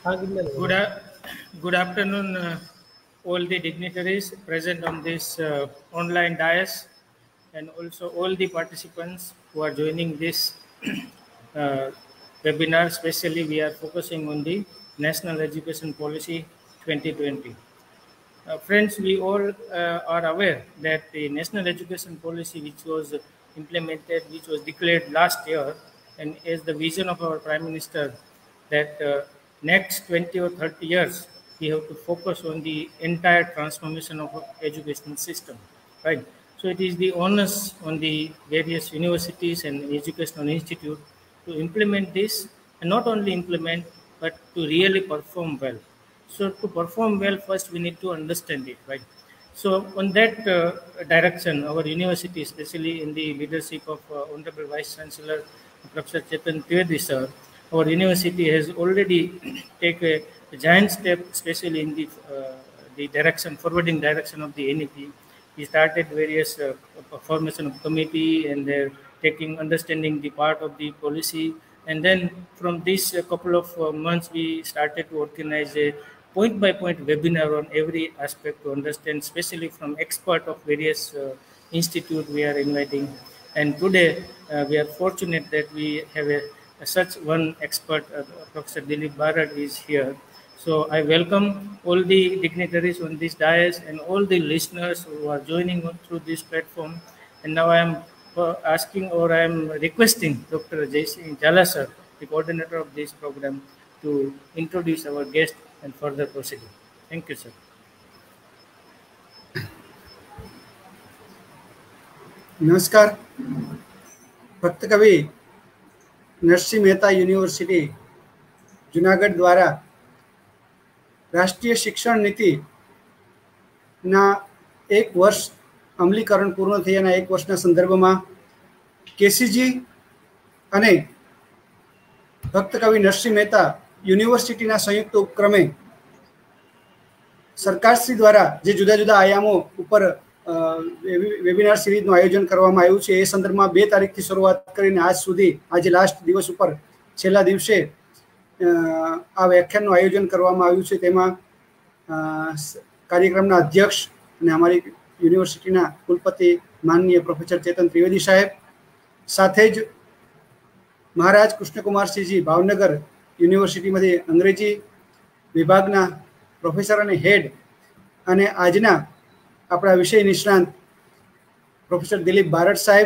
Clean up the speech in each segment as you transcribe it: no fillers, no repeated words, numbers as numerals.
Good, good afternoon, all the dignitaries present on this online dais, and also all the participants who are joining this uh, webinar. Especially, we are focusing on the National Education Policy 2020. Friends, we all are aware that the National Education Policy, which was implemented, which was declared last year, and is the vision of our Prime Minister that next 20 or 30 years, we have to focus on the entire transformation of our education system, right? So it is the onus on the various universities and educational institute to implement this, and not only implement, but to really perform well. So to perform well, first we need to understand it, right? So on that direction, our university, especially in the leadership of Honorable Vice Chancellor Professor Chetan Trivedi sir, our university has already taken a giant step, especially in the direction, forwarding direction of the NEP. We started various formation of committee, and they're taking understanding the part of the policy, and then from this couple of months we started to organize a point by point webinar on every aspect to understand, especially from expert of various institute we are inviting. And today we are fortunate that we have such one expert, Professor Dilip Barat is here. So I welcome all the dignitaries on this dais and all the listeners who are joining on through this platform. And now I am asking, or I am requesting Dr. Jaysingh Jhala sir, the coordinator of this program, to introduce our guest and further proceeding. Thank you, sir. नमस्कार. भक्त कवि Narasimha Mehta university Junagadh द्वारा राष्ट्रीय शिक्षण नीति ना एक वर्ष अमलीकरण पूर्ण थयाना एक वर्षना संदर्भमां केसीजी अने भक्त कवि नरसिंह मेहता यूनिवर्सिटीना संयुक्त उपक्रमे सरकारश्री द्वारा जे जुदा जुदा आयामों उपर वेबिनार सीरीजનું આયોજન કરવામાં આવ્યું છે. એ સંદર્ભમાં 2 તારીખથી શરૂઆત કરીને આજ સુધી, આજે લાસ્ટ દિવસ ઉપર છેલ્લા દિવસે આ વ્યાખ્યાનનું આયોજન કરવામાં આવ્યું છે. તેમાં કાર્યક્રમના અધ્યક્ષ અને અમારી યુનિવર્સિટીના કુલપતિ માનનીય પ્રોફેસર ચેતન ત્રિવેદી સાહેબ, સાથે જ મહારાજ કૃષ્ણકુમારસિંહજી ભાવનગર યુનિવર્સિટીમાંથી અંગ્રેજી વિભાગના પ્રોફેસર અને હેડ, અને આજના આપણા વિષય નિષ્ણાંત પ્રોફેસર દિલીપ બારડ સાહેબ,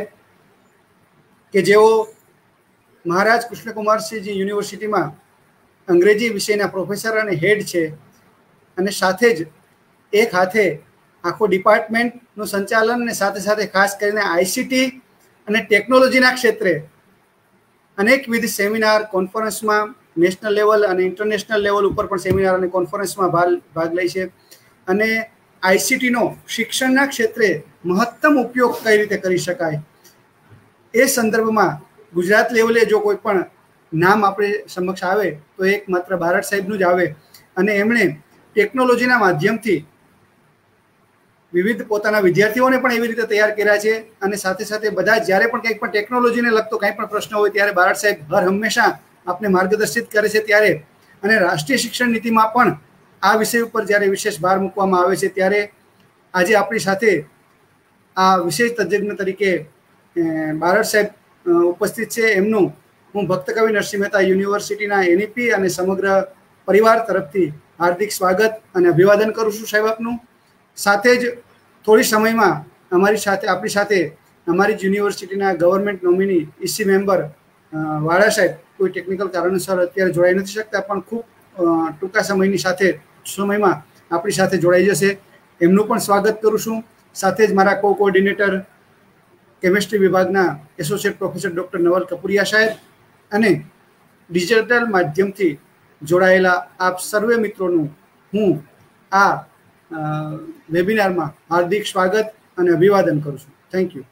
કે જેઓ મહારાજ કૃષ્ણકુમારસિંહજી યુનિવર્સિટીમાં અંગ્રેજી વિષયના પ્રોફેસર અને હેડ છે, અને સાથે જ એક હાથે આખો ડિપાર્ટમેન્ટનું સંચાલન અને સાથે સાથે ખાસ કરીને આઈસીટી અને ટેકનોલોજીના ક્ષેત્રે અનેકવિધ સેમિનાર કોન્ફરન્સમાં નેશનલ લેવલ અને ઇન્ટરનેશનલ લેવલ ઉપર પણ સેમિનાર અને કોન્ફરન્સમાં ભાગ લે છે, અને આઈસીટીનો શિક્ષણના ક્ષેત્રે મહત્તમ ઉપયોગ કઈ રીતે કરી શકાય એ સંદર્ભમાં ગુજરાત લેવલે જો કોઈ પણ નામ આપણે સમક્ષ આવે તો એક માત્ર બારડ સાહેબનું જ આવે, અને એમણે ટેકનોલોજીના માધ્યમથી વિવિધ પોતાના વિદ્યાર્થીઓને પણ એવી રીતે તૈયાર કર્યા છે, અને સાથે સાથે બધા જ્યારે પણ કંઈક પણ ટેકનોલોજીને લગતો કંઈ પણ પ્રશ્ન હોય ત્યારે બારડ સાહેબ હર હંમેશા આપને માર્ગદર્શિત કરે છે. ત્યારે અને રાષ્ટ્રીય શિક્ષણ નીતિમાં પણ આ વિષય ઉપર જ્યારે વિશેષ ભાર મૂકવામાં આવે છે, ત્યારે આજે આપણી સાથે આ વિશેષ તજજ્ઞ તરીકે બારડ સાહેબ ઉપસ્થિત છે. એમનું હું ભક્ત કવિ નરસિંહ મહેતા યુનિવર્સિટીના એનઈપી અને સમગ્ર પરિવાર તરફથી હાર્દિક સ્વાગત અને અભિવાદન કરું છું સાહેબ આપનું. સાથે જ થોડી સમયમાં અમારી સાથે આપણી સાથે અમારી જ યુનિવર્સિટીના ગવર્મેન્ટ નોમિની ઈસી મેમ્બર વાળા સાહેબ કોઈ ટેકનિકલ કારણોસર અત્યારે જોડાઈ નથી શકતા, પણ ખૂબ ટૂંકા સમયમાં આપણી સાથે જોડાઈ જશે. એમનું પણ સ્વાગત કરું છું. સાથે જ મારા કોઓર્ડિનેટર કેમિસ્ટ્રી વિભાગના associate professor doctor Naval Kapuriya સાહેબ, અને ડિજિટલ માધ્યમથી જોડાયેલા આપ સર્વે મિત્રોનું હું આ વેબિનારમાં હાર્દિક સ્વાગત અને અભિવાદન કરું છું. Thank you.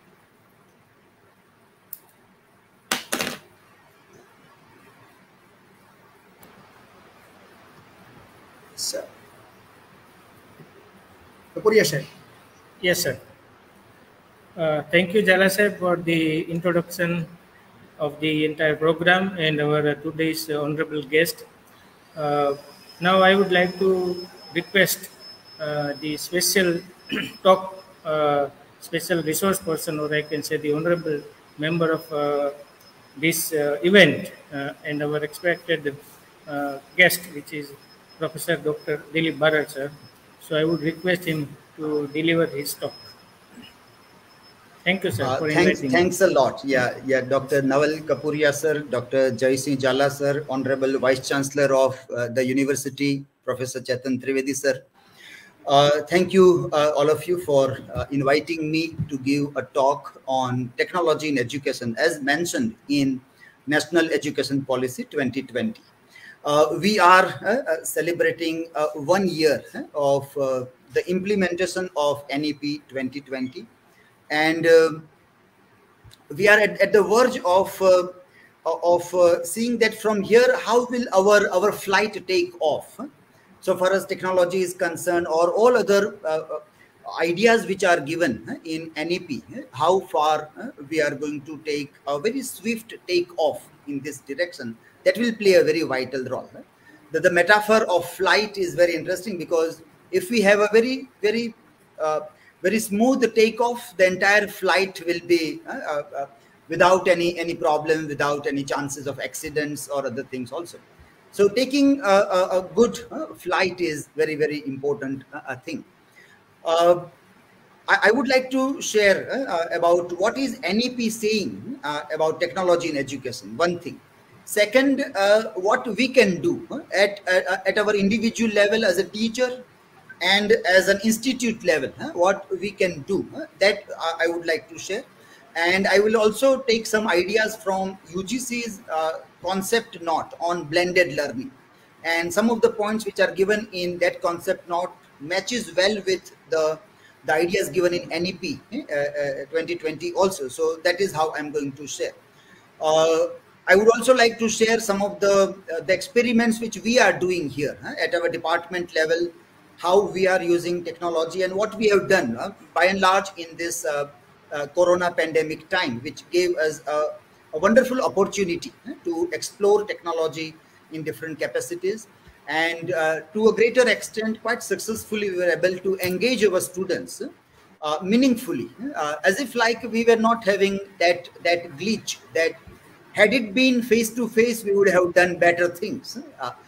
Yes, sir. Thank you, Jhala sir, for the introduction of the entire program and our today's honorable guest. Now I would like to request the special talk, special resource person, or I can say the honorable member of this event and our expected guest, which is Professor Dr. Dilip Bharat, sir. So I would request him to deliver his talk. Thank you, sir, for inviting me. Thanks a lot. Yeah, Dr. Naval Kapuria, sir, Dr. Jaisingh Jala, sir, Honorable Vice Chancellor of the University, Professor Chetan Trivedi, sir. Thank you, all of you, for inviting me to give a talk on technology in education, as mentioned in National Education Policy 2020. We are celebrating 1 year of the implementation of NEP 2020. And we are at the verge of seeing that from here, how will our flight take off? So far as technology is concerned, or all other ideas which are given in NEP, how far we are going to take a very swift take off in this direction, that will play a very vital role. The metaphor of flight is very interesting, because if we have a very smooth takeoff, the entire flight will be without any problem, without any chances of accidents or other things also. So taking a good flight is very important thing. I would like to share about what is NEP saying about technology in education, one thing. Second, what we can do at our individual level as a teacher, and as an institute level, what we can do, that I would like to share. And I will also take some ideas from UGC's concept note on blended learning. And some of the points which are given in that concept note matches well with the ideas given in NEP 2020 also. So that is how I'm going to share. I would also like to share some of the experiments which we are doing here at our department level, how we are using technology and what we have done by and large in this corona pandemic time, which gave us a wonderful opportunity to explore technology in different capacities. And to a greater extent, quite successfully, we were able to engage our students meaningfully, as if like we were not having that glitch, that had it been face to face, we would have done better things.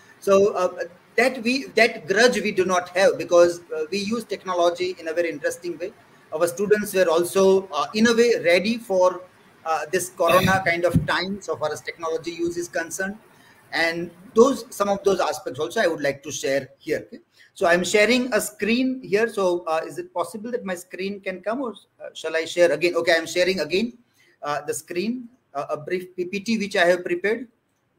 That grudge we do not have, because we use technology in a very interesting way. Our students were also in a way ready for this corona kind of time, so far as technology use is concerned. And some of those aspects also I would like to share here. Okay? So I'm sharing a screen here. So is it possible that my screen can come, or shall I share again? Okay, I'm sharing again the screen, a brief PPT which I have prepared.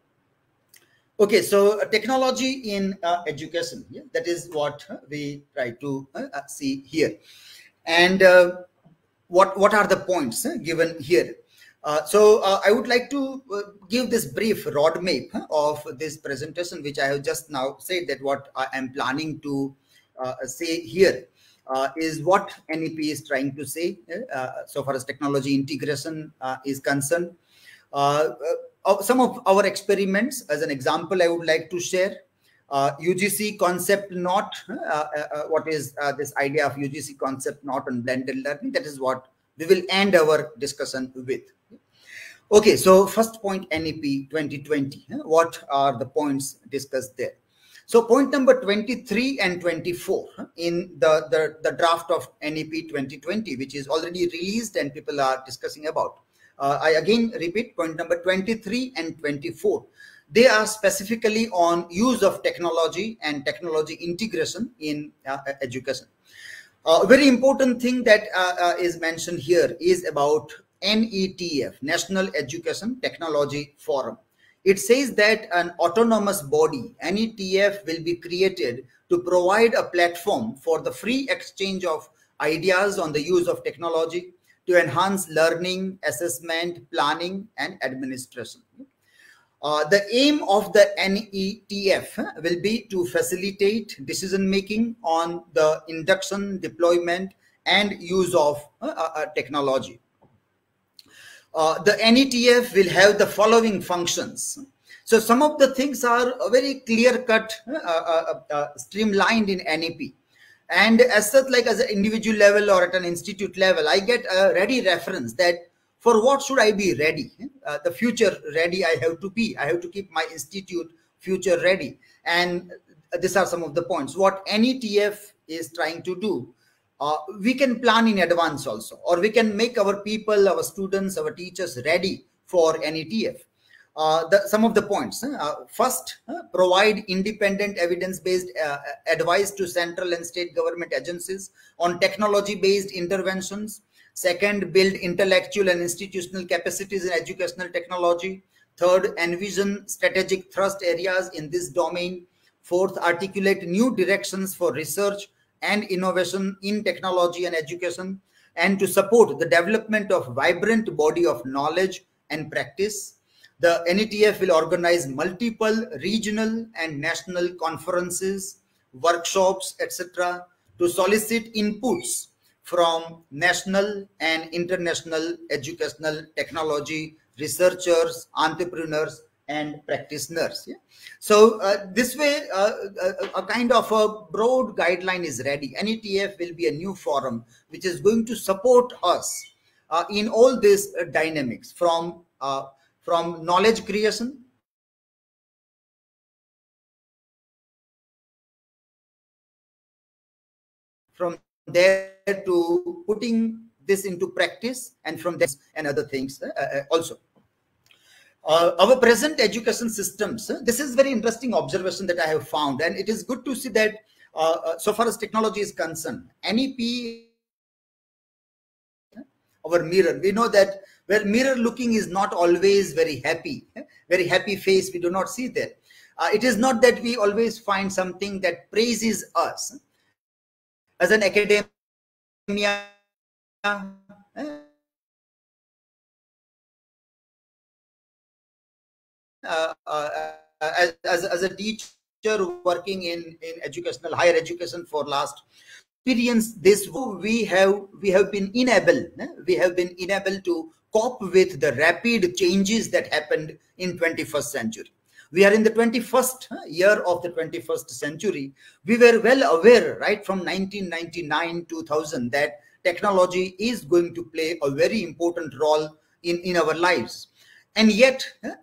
Okay, so technology in education, yeah, that is what we try to see here. And what are the points given here? So I would like to give this brief roadmap of this presentation, which I have just now said, that what I am planning to say here is what NEP is trying to say so far as technology integration is concerned. Some of our experiments, as an example, I would like to share. UGC concept note, what is this idea of UGC concept note on blended learning? That is what we will end our discussion with. Okay, so first point, NEP 2020. What are the points discussed there? So point number 23 and 24 in the draft of NEP 2020, which is already released and people are discussing about. I again repeat, point number 23 and 24. They are specifically on use of technology and technology integration in education. A very important thing that is mentioned here is about NETF, National Education Technology Forum. It says that an autonomous body, NETF, will be created to provide a platform for the free exchange of ideas on the use of technology to enhance learning, assessment, planning, and administration. The aim of the NETF will be to facilitate decision-making on the induction, deployment, and use of technology. The NETF will have the following functions. So some of the things are very clear-cut, streamlined in NEP. And as such, like as an individual level or at an institute level, I get a ready reference that for what should I be ready? The future ready I have to be. I have to keep my institute future ready. And these are some of the points. What NETF is trying to do, we can plan in advance also, or we can make our people, our students, our teachers ready for NETF. Some of the points. First, provide independent evidence-based advice to central and state government agencies on technology-based interventions. Second, build intellectual and institutional capacities in educational technology. Third, envision strategic thrust areas in this domain. Fourth, articulate new directions for research and innovation in technology and education, and to support the development of vibrant body of knowledge and practice. The NETF will organize multiple regional and national conferences, workshops, etc., to solicit inputs from national and international educational technology researchers, entrepreneurs, and practitioners. Yeah? So this way, a kind of a broad guideline is ready. NETF will be a new forum which is going to support us in all these dynamics, from knowledge creation, from there to putting this into practice, and from this and other things also. Our present education systems, this is very interesting observation that I have found, and it is good to see that so far as technology is concerned, NEP, our mirror, we know that where mirror looking is not always very happy face, we do not see there. It is not that we always find something that praises us. As an academia, as a teacher working in educational, higher education for last experience, this we have been unable to cope with the rapid changes that happened in 21st century. We are in the 21st year of the 21st century. We were well aware right from 1999 2000 that technology is going to play a very important role in our lives. And yet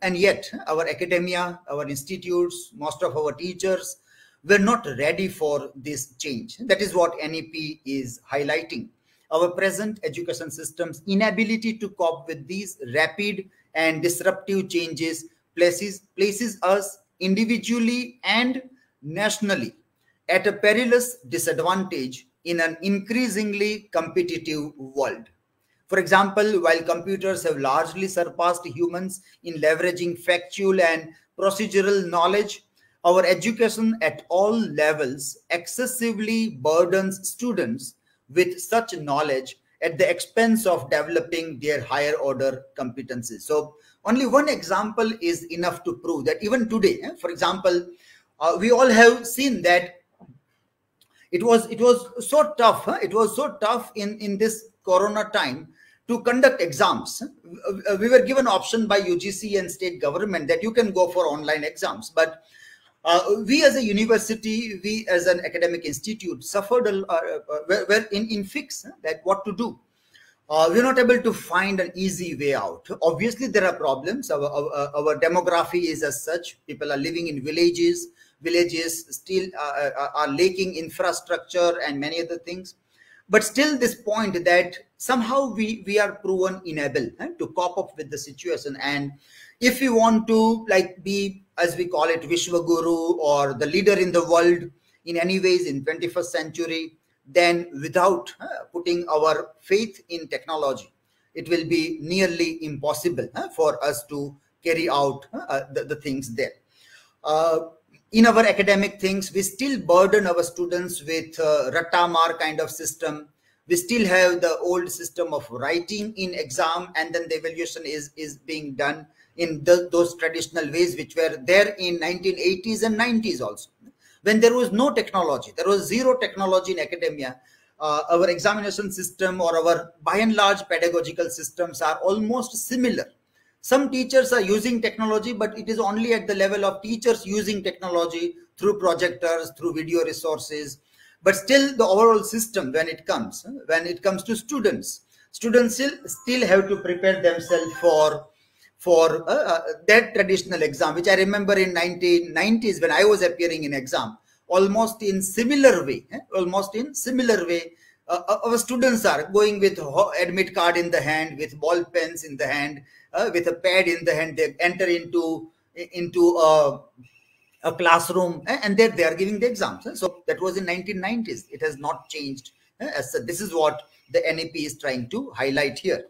our academia, our institutes, most of our teachers were not ready for this change. That is what NEP is highlighting. Our present education system's inability to cope with these rapid and disruptive changes places us individually and nationally at a perilous disadvantage in an increasingly competitive world. For example, while computers have largely surpassed humans in leveraging factual and procedural knowledge, our education at all levels excessively burdens students with such knowledge at the expense of developing their higher order competencies. So only one example is enough to prove that even today, for example, we all have seen that it was so tough. It was so tough in this Corona time to conduct exams. We were given option by UGC and state government that you can go for online exams, but we as a university, we as an academic institute suffered, were in fix that what to do. We're not able to find an easy way out. Obviously, there are problems. Our demography is as such. People are living in villages. Villages still are lacking infrastructure and many other things. But still this point that somehow we are proven unable to cope up with the situation. And if we want to be, as we call it, Vishwaguru or the leader in the world in any ways in 21st century, then without putting our faith in technology, it will be nearly impossible for us to carry out the things there. In our academic things, we still burden our students with Rattamar kind of system. We still have the old system of writing in exam, and then the evaluation is being done in those traditional ways which were there in 1980s and 90s also. When there was no technology, there was zero technology in academia, our examination system or our by and large pedagogical systems are almost similar Some teachers are using technology, but it is only at the level of teachers using technology through projectors, through video resources. But still, the overall system, when it comes to students still have to prepare themselves for that traditional exam, which I remember in 1990s when I was appearing in exam, almost in similar way, our students are going with admit card in the hand, with ball pens in the hand, with a pad in the hand. They enter into a classroom, and there they are giving the exams. So that was in 1990s. It has not changed. This is what the NEP is trying to highlight here.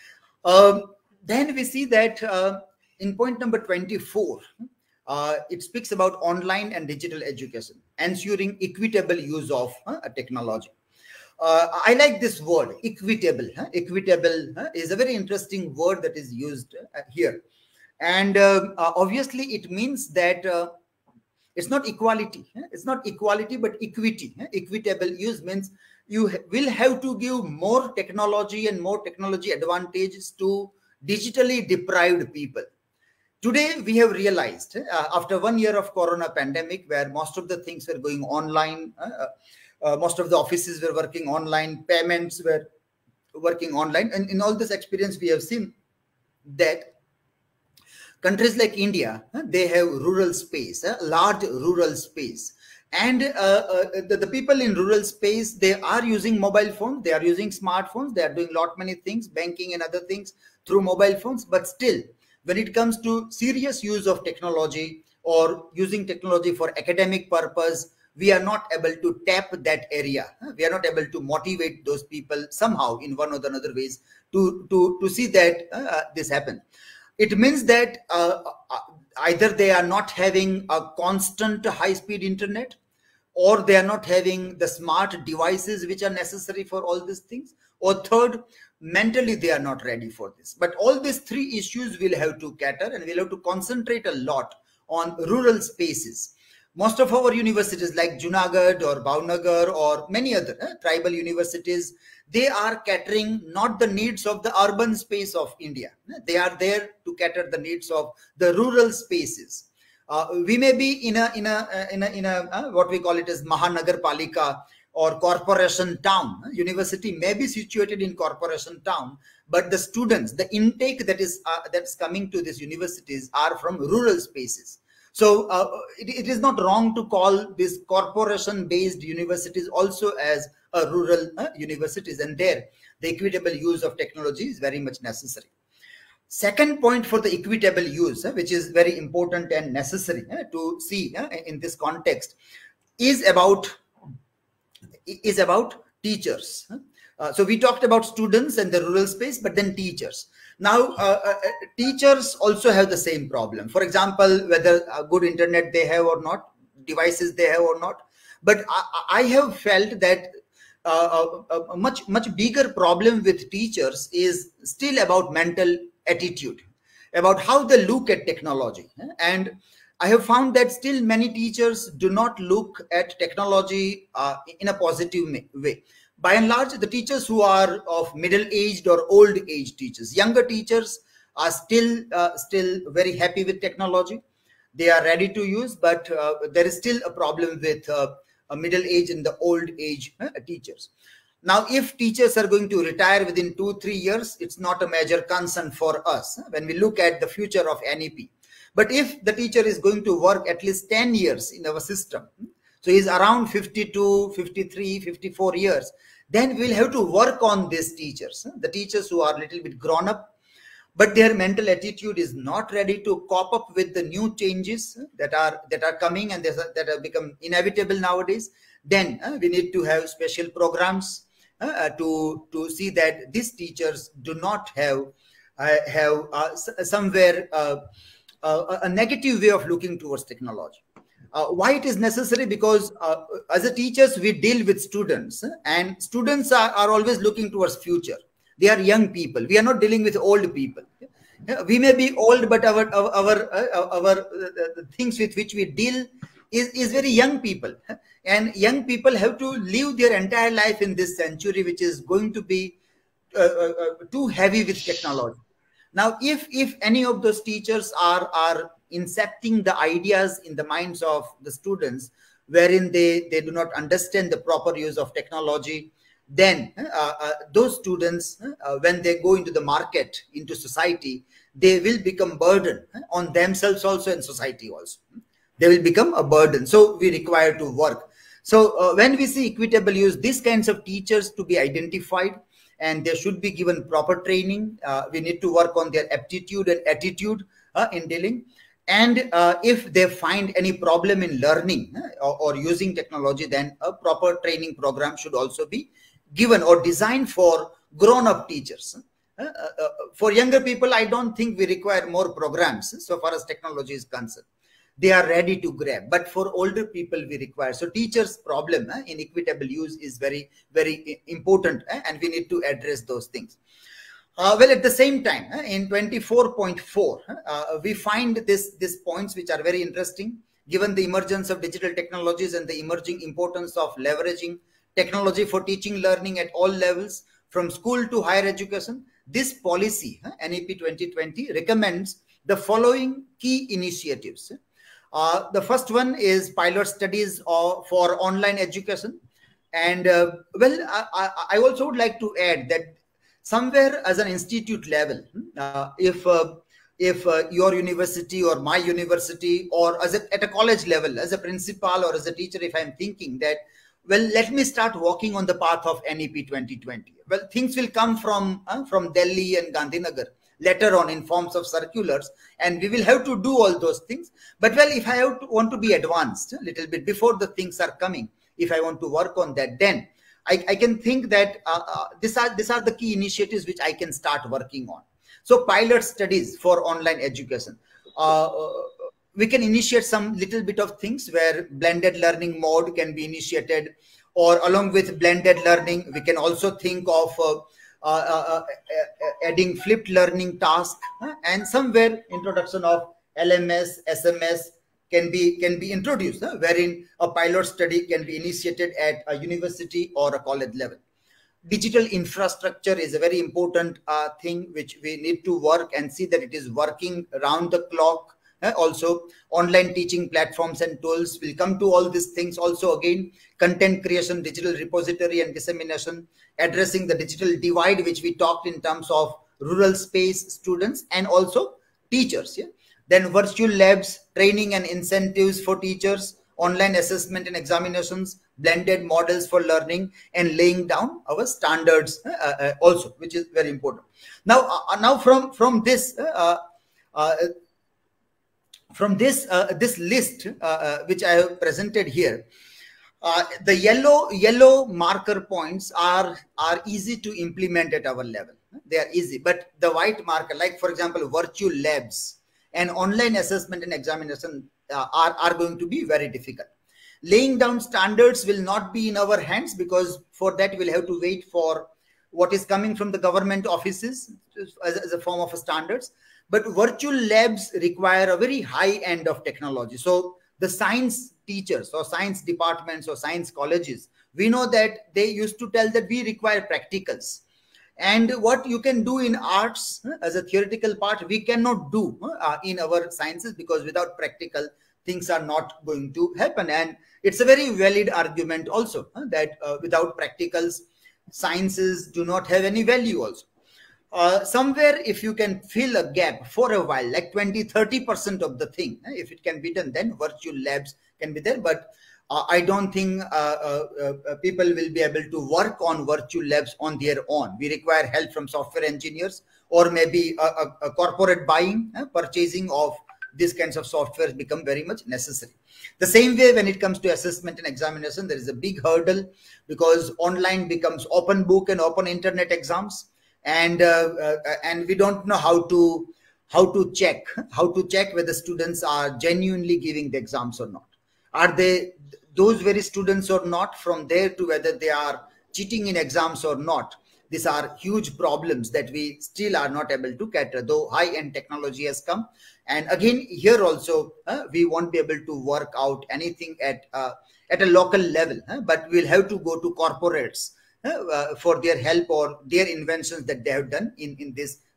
Then we see that in point number 24, it speaks about online and digital education, ensuring equitable use of technology. I like this word, equitable. Equitable is a very interesting word that is used here. And obviously it means that it's not equality. It's not equality, but equity. Equitable use means you will have to give more technology and more technology advantages to digitally deprived people. Today, we have realized after 1 year of corona pandemic, where most of the things were going online, most of the offices were working online, payments were working online. And in all this experience, we have seen that countries like India, they have rural space, large rural space. And the people in rural space, they are using mobile phones, they are using smartphones, they are doing lot many things, banking and other things through mobile phones. But still, when it comes to serious use of technology or using technology for academic purpose, we are not able to tap that area. We are not able to motivate those people somehow in one or the other ways to see that this happen. It means that either they are not having a constant high-speed internet, or they are not having the smart devices which are necessary for all these things, or third, mentally they are not ready for this. But all these three issues will have to cater, and we'll have to concentrate a lot on rural spaces. Most of our universities like Junagadh or Bhavnagar or many other tribal universities, they are catering not the needs of the urban space of India. They are there to cater the needs of the rural spaces. We may be in a what we call it as Mahanagarpalika or corporation town. University may be situated in corporation town, but the students, the intake that is that's coming to these universities are from rural spaces. So it is not wrong to call these corporation-based universities also as a rural universities, and there the equitable use of technology is very much necessary. Second point for the equitable use, which is very important and necessary to see in this context, is about teachers. So we talked about students and the rural space, but then teachers. Now, teachers also have the same problem. For example, whether a good internet they have or not, devices they have or not. But I have felt that a much bigger problem with teachers is still about mental attitude, about how they look at technology. And I have found that still many teachers do not look at technology in a positive way. By and large, the teachers who are of middle-aged or old-age teachers, younger teachers are still very happy with technology. They are ready to use, but there is still a problem with a middle-age and the old-age teachers. Now, if teachers are going to retire within 2-3 years, it's not a major concern for us when we look at the future of NEP. But if the teacher is going to work at least 10 years in our system, so he's around 52, 53, 54 years, then we'll have to work on these teachers, the teachers who are a little bit grown up, but their mental attitude is not ready to cope up with the new changes that are coming and that have become inevitable nowadays. Then we need to have special programs to see that these teachers do not have somewhere a negative way of looking towards technology. Why it is necessary? Because as a teachers, we deal with students, and students are always looking towards future. They are young people. We are not dealing with old people. We may be old, but our things with which we deal is very young people. And young people have to live their entire life in this century, which is going to be too heavy with technology. Now, if any of those teachers are incepting the ideas in the minds of the students, wherein they do not understand the proper use of technology, then those students, when they go into the market, into society, they will become burden on themselves also and society also. They will become a burden. So we require to work. So when we see equitable use, these kinds of teachers to be identified, and they should be given proper training. We need to work on their aptitude and attitude in dealing. And if they find any problem in learning or using technology, then a proper training program should also be given or designed for grown-up teachers. For younger people, I don't think we require more programs so far as technology is concerned. They are ready to grab, but for older people we require. So teachers' problem in equitable use is very, very important, and we need to address those things. Well, at the same time, in 24.4, we find these points which are very interesting, given the emergence of digital technologies and the emerging importance of leveraging technology for teaching learning at all levels, from school to higher education. This policy, NEP 2020, recommends the following key initiatives. The first one is pilot studies for online education. And well, I also would like to add that somewhere as an institute level, if your university or my university, or at a college level, as a principal or as a teacher, if I'm thinking that, well, let me start walking on the path of NEP 2020. Well, things will come from Delhi and Gandhinagar later on in forms of circulars, and we will have to do all those things. But well, if I want to be advanced a little bit before the things are coming, if I want to work on that, then I can think that these are the key initiatives which I can start working on. So pilot studies for online education. We can initiate some little bit of things where blended learning mode can be initiated, or along with blended learning, we can also think of adding flipped learning task, and somewhere introduction of LMS, SMS can be introduced, wherein a pilot study can be initiated at a university or a college level. Digital infrastructure is a very important thing which we need to work and see that it is working around the clock. Also, online teaching platforms and tools will come to all these things. Also, again, content creation, digital repository and dissemination, addressing the digital divide, which we talked in terms of rural space students and also teachers. Yeah? Then virtual labs, training and incentives for teachers, online assessment and examinations, blended models for learning, and laying down our standards also, which is very important. Now from this. From this list which I have presented here, the yellow marker points are easy to implement at our level. They are easy, but the white marker, like for example, virtual labs and online assessment and examination are going to be very difficult. Laying down standards will not be in our hands, because for that we'll have to wait for what is coming from the government offices as a form of standards. But virtual labs require a very high end of technology. So the science teachers or science departments or science colleges, we know that they used to tell that we require practicals. And what you can do in arts as a theoretical part, we cannot do in our sciences, because without practical, things are not going to happen. And it's a very valid argument also that without practicals, sciences do not have any value also. Somewhere, if you can fill a gap for a while, like 20-30% of the thing, if it can be done, then virtual labs can be there. But I don't think people will be able to work on virtual labs on their own. We require help from software engineers, or maybe a corporate buying, purchasing of these kinds of softwares become very much necessary. The same way when it comes to assessment and examination, there is a big hurdle, because online becomes open book and open internet exams. And we don't know how to check whether students are genuinely giving the exams or not. Are they those very students or not? From there to whether they are cheating in exams or not. These are huge problems that we still are not able to cater, though high-end technology has come. And again, here also, we won't be able to work out anything at a local level, but we'll have to go to corporates for their help or their inventions that they have done in this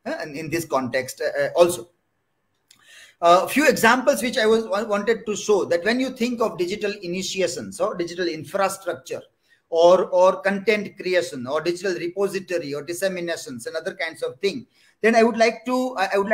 in this context also. A few examples which I wanted to show that when you think of digital initiations or digital infrastructure or content creation or digital repository or disseminations and other kinds of things, then I would like to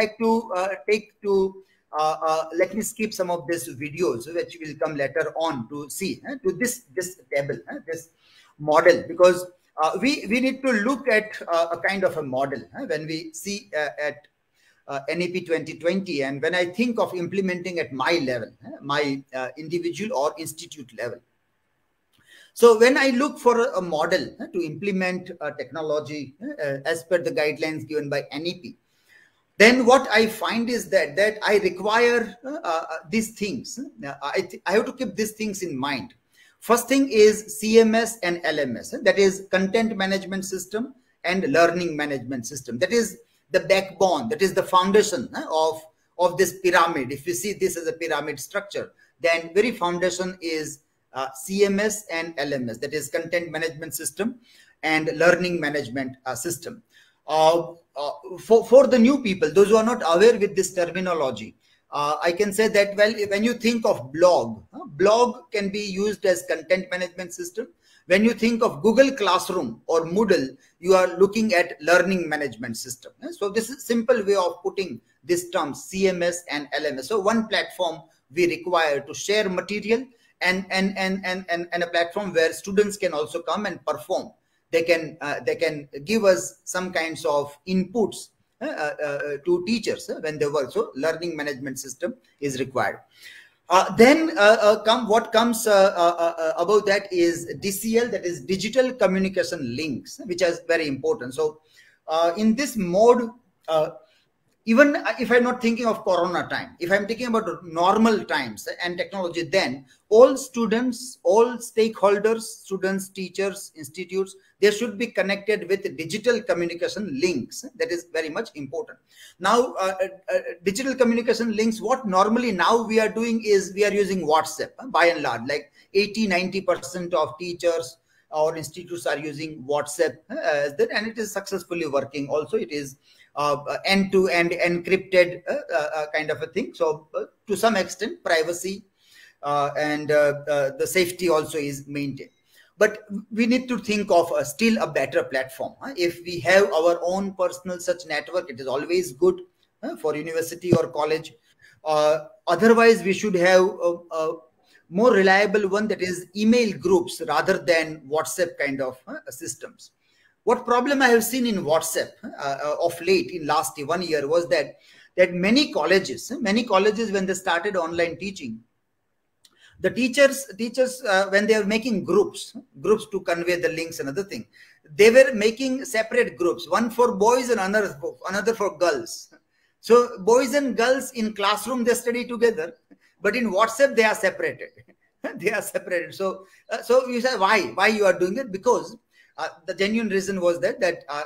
let me skip some of these videos which will come later on to see to this table, this model, because we need to look at a kind of a model when we see at NEP 2020, and when I think of implementing at my level, my individual or institute level. So when I look for a model to implement technology as per the guidelines given by NEP, then what I find is that I require these things. I have to keep these things in mind. First thing is CMS and LMS, that is content management system and learning management system. That is the backbone, that is the foundation of this pyramid. If you see this as a pyramid structure, then very foundation is CMS and LMS, that is content management system and learning management system. For the new people, those who are not aware with this terminology, I can say that, well, when you think of blog can be used as content management system. When you think of Google Classroom or Moodle, you are looking at learning management system. So this is a simple way of putting these terms, CMS and LMS. So one platform we require to share material and a platform where students can also come and perform. They can give us some kinds of inputs to teachers when they work. So learning management system is required. What comes above that is DCL, that is digital communication links, which is very important. So in this mode, even if I'm not thinking of Corona time, if I'm thinking about normal times and technology, then all students, all stakeholders, students, teachers, institutes, they should be connected with digital communication links. That is very much important. Now, digital communication links, what normally now we are doing is we are using WhatsApp by and large, like 80-90% of teachers or institutes are using WhatsApp and it is successfully working. Also, it is end-to-end encrypted kind of a thing. So to some extent, privacy and the safety also is maintained. But we need to think of still a better platform. If we have our own personal such network, it is always good for university or college. Otherwise, we should have a more reliable one, that is email groups rather than WhatsApp kind of systems. What problem I have seen in WhatsApp of late in last 1 year was that many colleges when they started online teaching, the teachers when they are making groups to convey the links and other thing, they were making separate groups, one for boys and another for girls. So boys and girls in classroom they study together, but in WhatsApp they are separated. They are separated. So you say why you are doing it? Because the genuine reason was that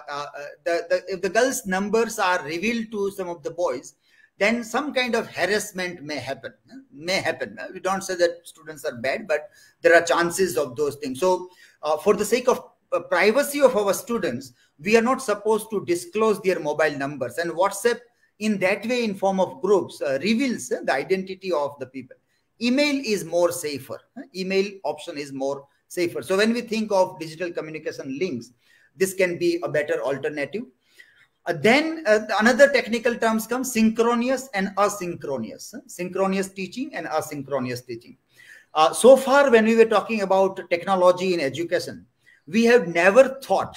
if the girls' numbers are revealed to some of the boys, then some kind of harassment may happen. We don't say that students are bad, but there are chances of those things. So for the sake of privacy of our students, we are not supposed to disclose their mobile numbers. And WhatsApp in that way, in form of groups, reveals the identity of the people. Email is more safer. Email option is more safer. So when we think of digital communication links, this can be a better alternative. Then another technical terms come synchronous and asynchronous. Synchronous teaching and asynchronous teaching. So far, when we were talking about technology in education, we had never thought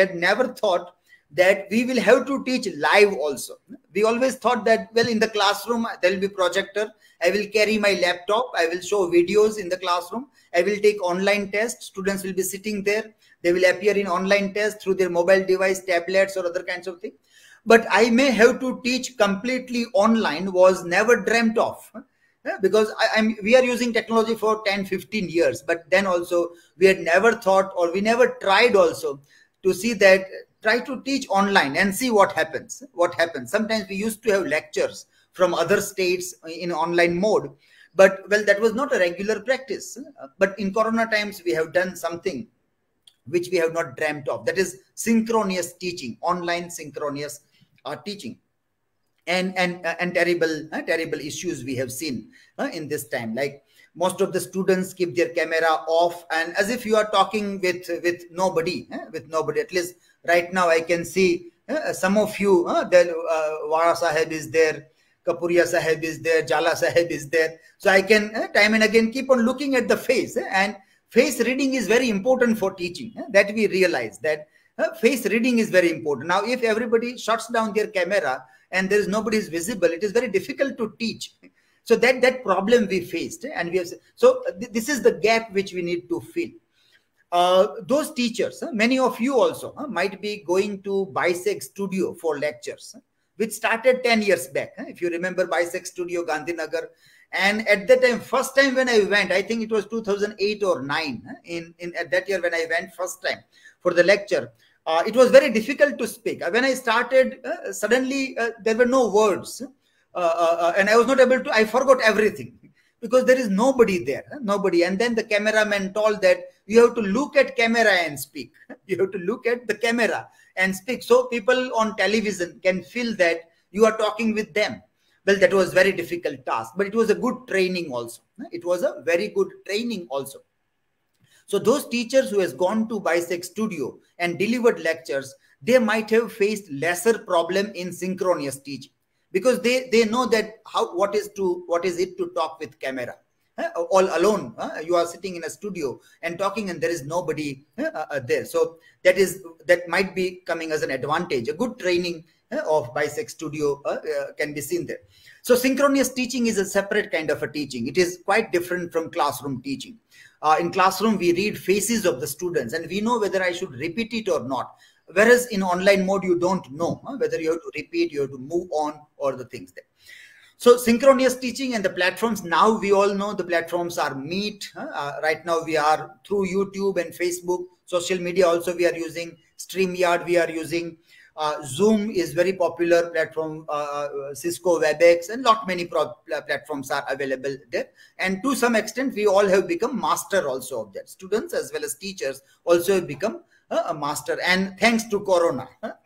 that we will have to teach live also. We always thought that, well, in the classroom, there will be projector. I will carry my laptop. I will show videos in the classroom. I will take online tests. Students will be sitting there. They will appear in online tests through their mobile device, tablets, or other kinds of things. But I may have to teach completely online was never dreamt of. Because we are using technology for 10, 15 years. But then also we had never thought, or we never tried also to see that, try to teach online and see what happens. Sometimes we used to have lectures from other states in online mode. But well, that was not a regular practice. But in Corona times, we have done something which we have not dreamt of. That is synchronous teaching, online synchronous teaching. And terrible issues we have seen in this time. Like most of the students keep their camera off, and as if you are talking with nobody, with nobody. At least right now I can see some of you. Wara Sahib is there, Kapuria Sahib is there, Jala Sahib is there. So I can time and again keep on looking at the face, and face reading is very important for teaching. That we realize that face reading is very important. Now, if everybody shuts down their camera and there is nobody is visible, it is very difficult to teach. So that problem we faced, and we have. So this is the gap which we need to fill. Those teachers, many of you also might be going to BISEC Studio for lectures, which started 10 years back. If you remember BISEC Studio, Gandhinagar. And at that time, first time when I went, I think it was 2008 or 9. At that year when I went first time for the lecture, it was very difficult to speak. When I started, suddenly there were no words. And I was not able to, I forgot everything because there is nobody there, nobody. And then the cameraman told that you have to look at camera and speak. You have to look at the camera and speak. So people on television can feel that you are talking with them. Well, that was a very difficult task, but it was a good training also. It was a very good training also. So those teachers who has gone to BISEC Studio and delivered lectures, they might have faced lesser problem in synchronous teaching because they know that what is it to talk with camera. All alone, you are sitting in a studio and talking, and there is nobody there. So that might be coming as an advantage. A good training of BISEC Studio can be seen there. So synchronous teaching is a separate kind of a teaching. It is quite different from classroom teaching. In classroom, we read faces of the students and we know whether I should repeat it or not. Whereas in online mode, you don't know whether you have to repeat, you have to move on, or the things there. So synchronous teaching and the platforms, now we all know the platforms are Meet. Right now we are through YouTube and Facebook. Social media also we are using. StreamYard we are using. Zoom is very popular platform, Cisco WebEx, and many platforms are available there. And to some extent, we all have become master also of that. Students as well as teachers also have become a master. And thanks to Corona,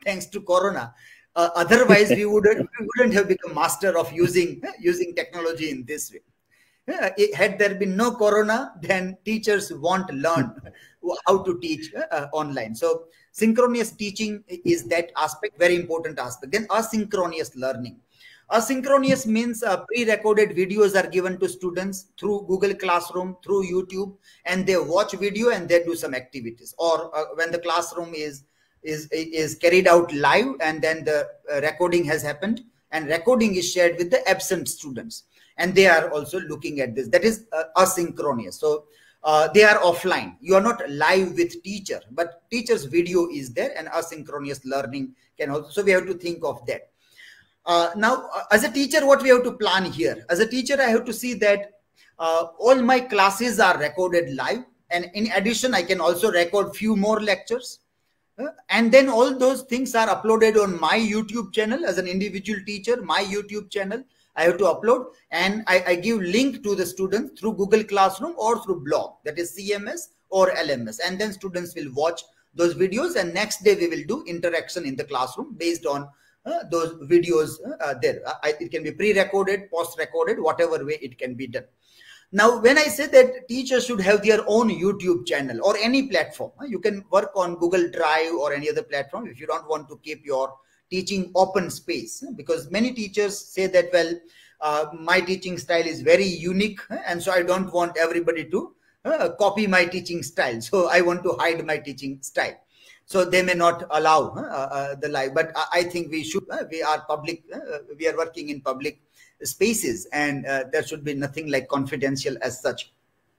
otherwise we wouldn't have become master of using technology in this way. Had there been no Corona, then teachers won't learn how to teach online. So synchronous teaching is that aspect, very important aspect. Then asynchronous learning. Asynchronous means pre-recorded videos are given to students through Google Classroom, through YouTube, and they watch video and they do some activities. Or when the classroom is carried out live and then the recording has happened, and recording is shared with the absent students. And they are also looking at this. That is asynchronous. So they are offline. You are not live with teacher, but teacher's video is there, and asynchronous learning can also. So we have to think of that. Now, as a teacher, what we have to plan here? As a teacher, I have to see that all my classes are recorded live. And in addition, I can also record few more lectures. And then all those things are uploaded on my YouTube channel as an individual teacher, my YouTube channel. I have to upload, and I give link to the students through Google Classroom or through blog, that is CMS or LMS. And then students will watch those videos, and next day we will do interaction in the classroom based on those videos there. It can be pre-recorded, post-recorded, whatever way it can be done. Now, when I say that teachers should have their own YouTube channel or any platform, you can work on Google Drive or any other platform if you don't want to keep your teaching open space, because many teachers say that, well, my teaching style is very unique, and so I don't want everybody to copy my teaching style. So I want to hide my teaching style. So they may not allow the live, but I think we should. We are public. We are working in public spaces, and there should be nothing like confidential as such.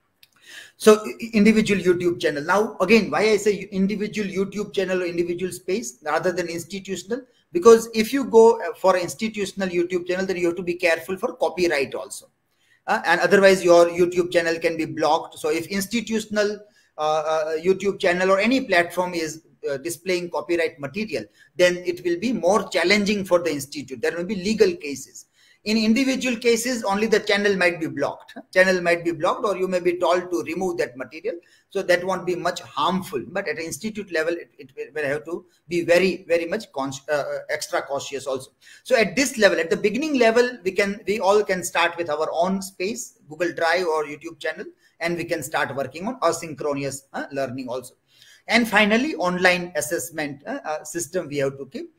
So individual YouTube channel. Now, again, why I say individual YouTube channel or individual space rather than institutional? Because if you go for institutional YouTube channel, then you have to be careful for copyright also. And otherwise your YouTube channel can be blocked. So if institutional YouTube channel or any platform is displaying copyright material, then it will be more challenging for the institute. There will be legal cases. In individual cases, only the channel might be blocked. Channel might be blocked, or you may be told to remove that material. So that won't be much harmful. But at an institute level, it will have to be very, very much extra cautious also. So at this level, at the beginning level, we all can start with our own space, Google Drive or YouTube channel, and we can start working on asynchronous learning also. And finally, online assessment system we have to keep.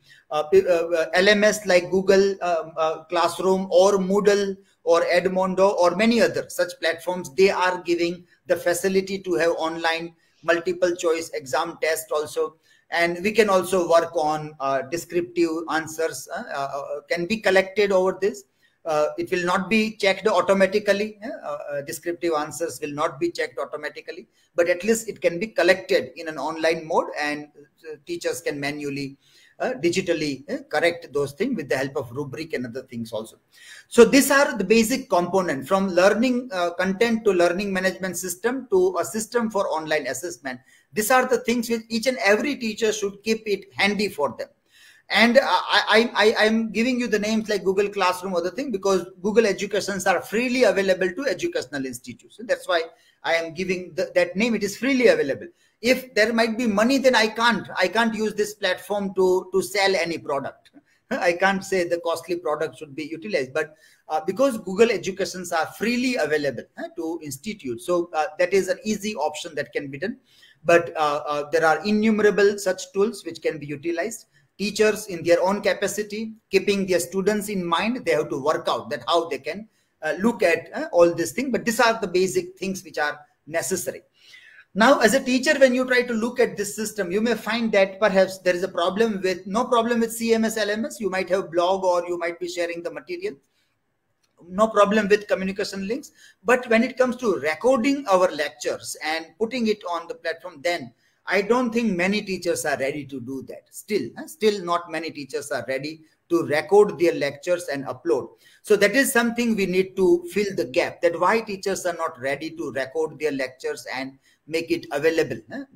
LMS like Google Classroom or Moodle or Edmodo or many other such platforms, they are giving the facility to have online multiple choice exam test also. And we can also work on descriptive answers can be collected over this. It will not be checked automatically. Descriptive answers will not be checked automatically, but at least it can be collected in an online mode, and teachers can manually digitally correct those things with the help of rubric and other things also. So these are the basic component, from learning content to learning management system to a system for online assessment. These are the things which each and every teacher should keep it handy for them. And I'm giving you the names like Google Classroom, other thing, because Google Educations are freely available to educational institutions. That's why I am giving that name. It is freely available. If there might be money, then I can't use this platform to sell any product. I can't say the costly product should be utilized, but because Google Educations are freely available to institutes, so that is an easy option that can be done. But there are innumerable such tools which can be utilized. Teachers in their own capacity, keeping their students in mind, they have to work out that how they can look at all these things. But these are the basic things which are necessary. Now, as a teacher, when you try to look at this system, you may find that perhaps there is a problem with, no problem with CMS, LMS. You might have blog, or you might be sharing the material. No problem with communication links. But when it comes to recording our lectures and putting it on the platform, then I don't think many teachers are ready to do that. Still not many teachers are ready to record their lectures and upload. So that is something we need to fill the gap, that why teachers are not ready to record their lectures and make it available.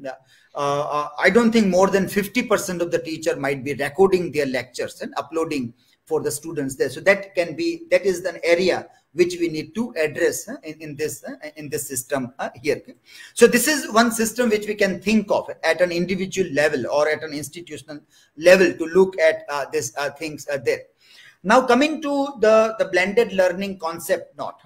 I don't think more than 50% of the teacher might be recording their lectures and uploading for the students there. So that is an area which we need to address in this system here. So this is one system which we can think of at an individual level or at an institutional level to look at these things there. Now coming to the blended learning concept note,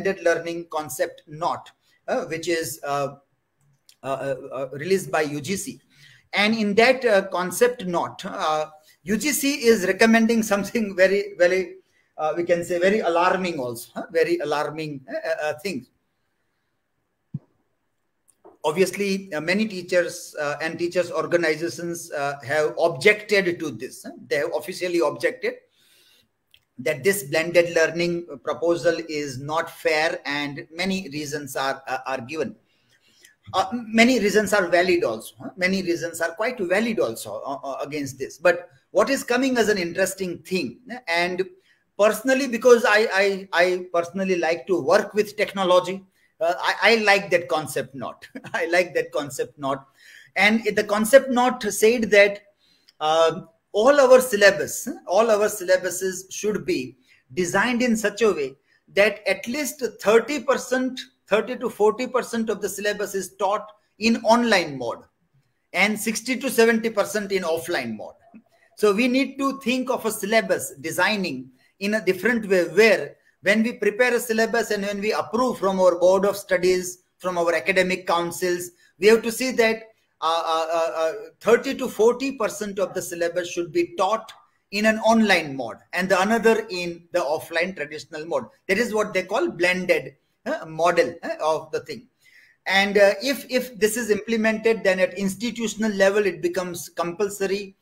which is released by UGC. And in that concept note, UGC is recommending something very, very, we can say very alarming also, very alarming things. Obviously, many teachers and teachers organizations have objected to this. They have officially objected that this blended learning proposal is not fair, and many reasons are given. Many reasons are valid also. Many reasons are quite valid also against this. But what is coming as an interesting thing, and personally, because I personally like to work with technology, I like that concept note. I like that concept note. And the concept note said that all our syllabuses should be designed in such a way that at least 30 to 40% of the syllabus is taught in online mode and 60 to 70% in offline mode. So we need to think of a syllabus designing in a different way, where when we prepare a syllabus and when we approve from our board of studies, from our academic councils, we have to see that 30 to 40% of the syllabus should be taught in an online mode and the another in the offline traditional mode. That is what they call blended model of the thing. And if this is implemented, then at institutional level it becomes compulsory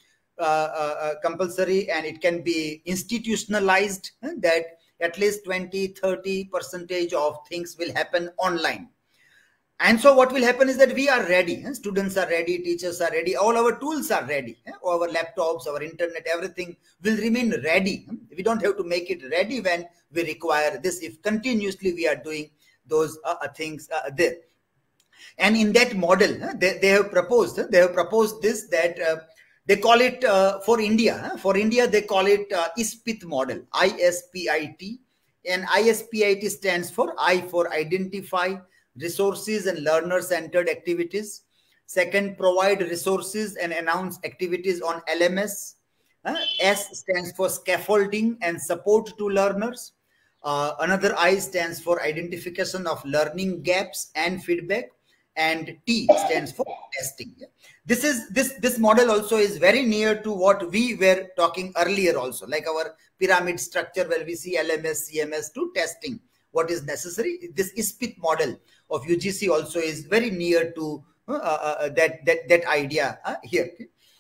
and it can be institutionalized, that at least 20-30% of things will happen online. And so what will happen is that we are ready, students are ready, teachers are ready, all our tools are ready, our laptops, our internet, everything will remain ready. We don't have to make it ready when we require this, if continuously we are doing those things there. And in that model, they have proposed this, that They call it for India. For India, they call it ISPIT model, ISPIT. And ISPIT stands for I for identify resources and learner-centered activities. Second, provide resources and announce activities on LMS. S stands for scaffolding and support to learners. Another I stands for identification of learning gaps and feedback. And T stands for testing. This model also is very near to what we were talking earlier also, like our pyramid structure where we see LMS, CMS to testing, what is necessary. This ISPIT model of UGC also is very near to that idea here.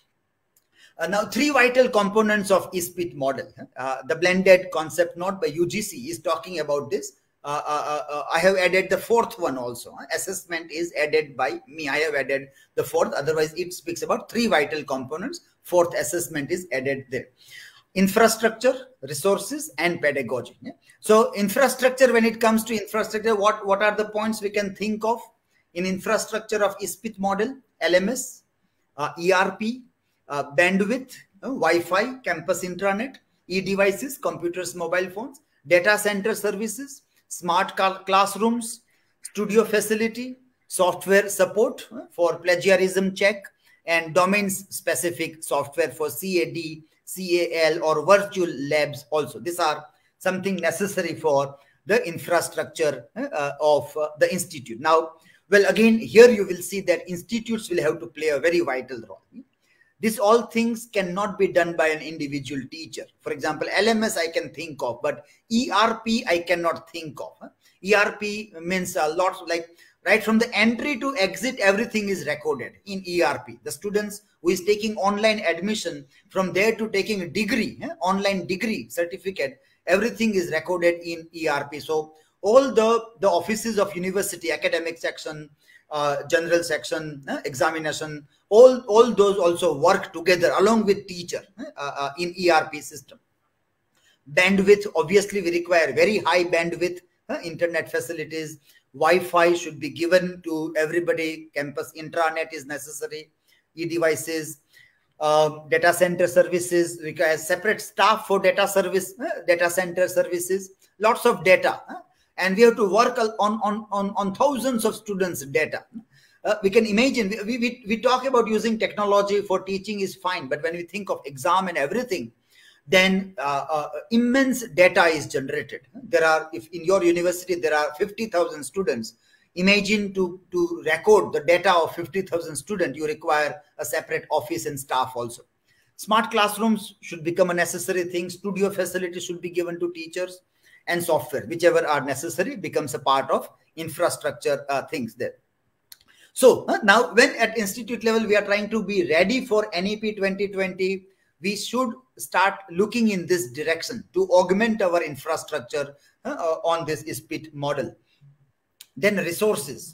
Now, three vital components of ISPIT model. The blended concept note by UGC is talking about this. I have added the fourth one also. Assessment is added by me. I have added the fourth. Otherwise, it speaks about three vital components. Fourth assessment is added there. Infrastructure, resources, and pedagogy. So, infrastructure, when it comes to infrastructure, what are the points we can think of in infrastructure of ISPIT model? LMS, ERP, bandwidth, Wi-Fi, campus intranet, e-devices, computers, mobile phones, data center services, smart classrooms, studio facility, software support for plagiarism check, and domain-specific software for CAD, CAL, or virtual labs also. These are something necessary for the infrastructure of the institute. Now, well, again, here you will see that institutes will have to play a very vital role. These all things cannot be done by an individual teacher. For example, LMS I can think of, but ERP I cannot think of. ERP means a lot, like right from the entry to exit, everything is recorded in ERP. The students who is taking online admission, from there to taking a degree, online degree certificate, everything is recorded in ERP. So all the offices of university, academic section, general section, examination, all those also work together along with teacher in ERP system. Bandwidth, obviously we require very high bandwidth, internet facilities. Wi-Fi should be given to everybody. Campus intranet is necessary. E-devices, data center services require separate staff for data center services. Lots of data. And we have to work on thousands of students' data. We can imagine, we talk about using technology for teaching is fine, but when we think of exam and everything, then immense data is generated. There are, if in your university there are 50,000 students, imagine to record the data of 50,000 students, you require a separate office and staff also. Smart classrooms should become a necessary thing. Studio facility should be given to teachers, and software, whichever are necessary, becomes a part of infrastructure things there. So now when at institute level we are trying to be ready for NEP 2020, we should start looking in this direction to augment our infrastructure on this ISPIT model. Then resources.